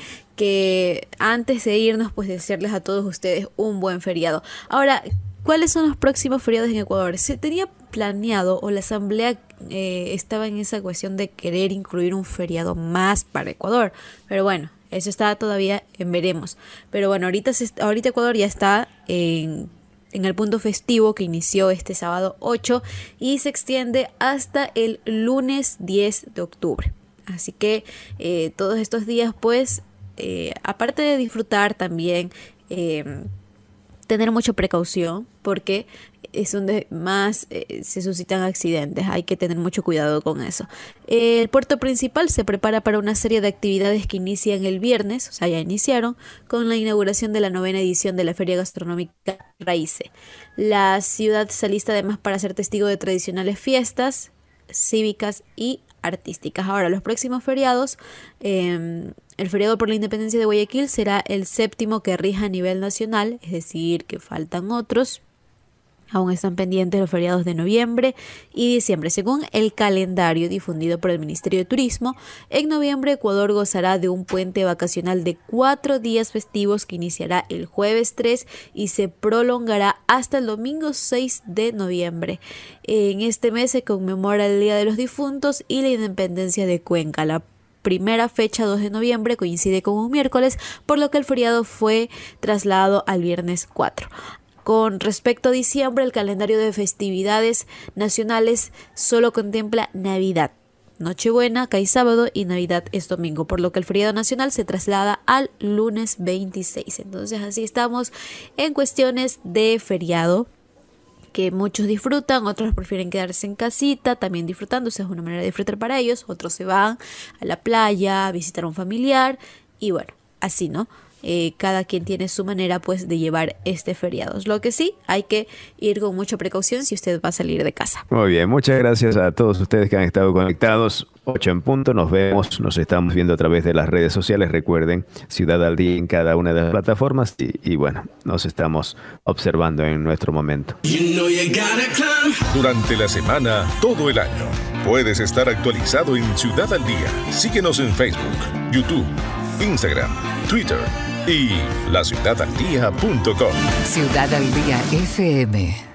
que antes de irnos, pues desearles a todos ustedes un buen feriado. Ahora, ¿cuáles son los próximos feriados en Ecuador? Se tenía planeado, o la asamblea eh, estaba en esa cuestión de querer incluir un feriado más para Ecuador, pero bueno, eso está todavía en veremos. Pero bueno, ahorita, se, ahorita Ecuador ya está en, en el punto festivo que inició este sábado ocho y se extiende hasta el lunes diez de octubre. Así que eh, todos estos días, pues, eh, aparte de disfrutar también, eh, tener mucha precaución, porque es donde más eh, se suscitan accidentes. Hay que tener mucho cuidado con eso. El puerto principal se prepara para una serie de actividades que inician el viernes, o sea, ya iniciaron, con la inauguración de la novena edición de la Feria Gastronómica Raíce. La ciudad se alista además para ser testigo de tradicionales fiestas cívicas y artísticas. Ahora, los próximos feriados, eh, el feriado por la independencia de Guayaquil será el séptimo que rija a nivel nacional, es decir, que faltan otros. Aún están pendientes los feriados de noviembre y diciembre. Según el calendario difundido por el Ministerio de Turismo, en noviembre Ecuador gozará de un puente vacacional de cuatro días festivos que iniciará el jueves tres y se prolongará hasta el domingo seis de noviembre. En este mes se conmemora el Día de los Difuntos y la independencia de Cuenca. La primera fecha, dos de noviembre, coincide con un miércoles, por lo que el feriado fue trasladado al viernes cuatro. Con respecto a diciembre, el calendario de festividades nacionales solo contempla Navidad. Nochebuena cae sábado y Navidad es domingo, por lo que el feriado nacional se traslada al lunes veintiséis. Entonces así estamos en cuestiones de feriado, que muchos disfrutan, otros prefieren quedarse en casita, también disfrutando, esa es una manera de disfrutar para ellos. Otros se van a la playa, a visitar a un familiar y bueno, así, ¿no? eh, cada quien tiene su manera pues de llevar este feriado. Lo que sí, hay que ir con mucha precaución si usted va a salir de casa. Muy bien, muchas gracias a todos ustedes que han estado conectados. ocho en punto, nos vemos, nos estamos viendo a través de las redes sociales. Recuerden, Ciudad al Día en cada una de las plataformas y, y bueno, nos estamos observando en nuestro momento. Durante la semana, todo el año, puedes estar actualizado en Ciudad al Día. Síguenos en Facebook, YouTube, Instagram, Twitter y la ciudad al día punto com. Ciudad al Día F M.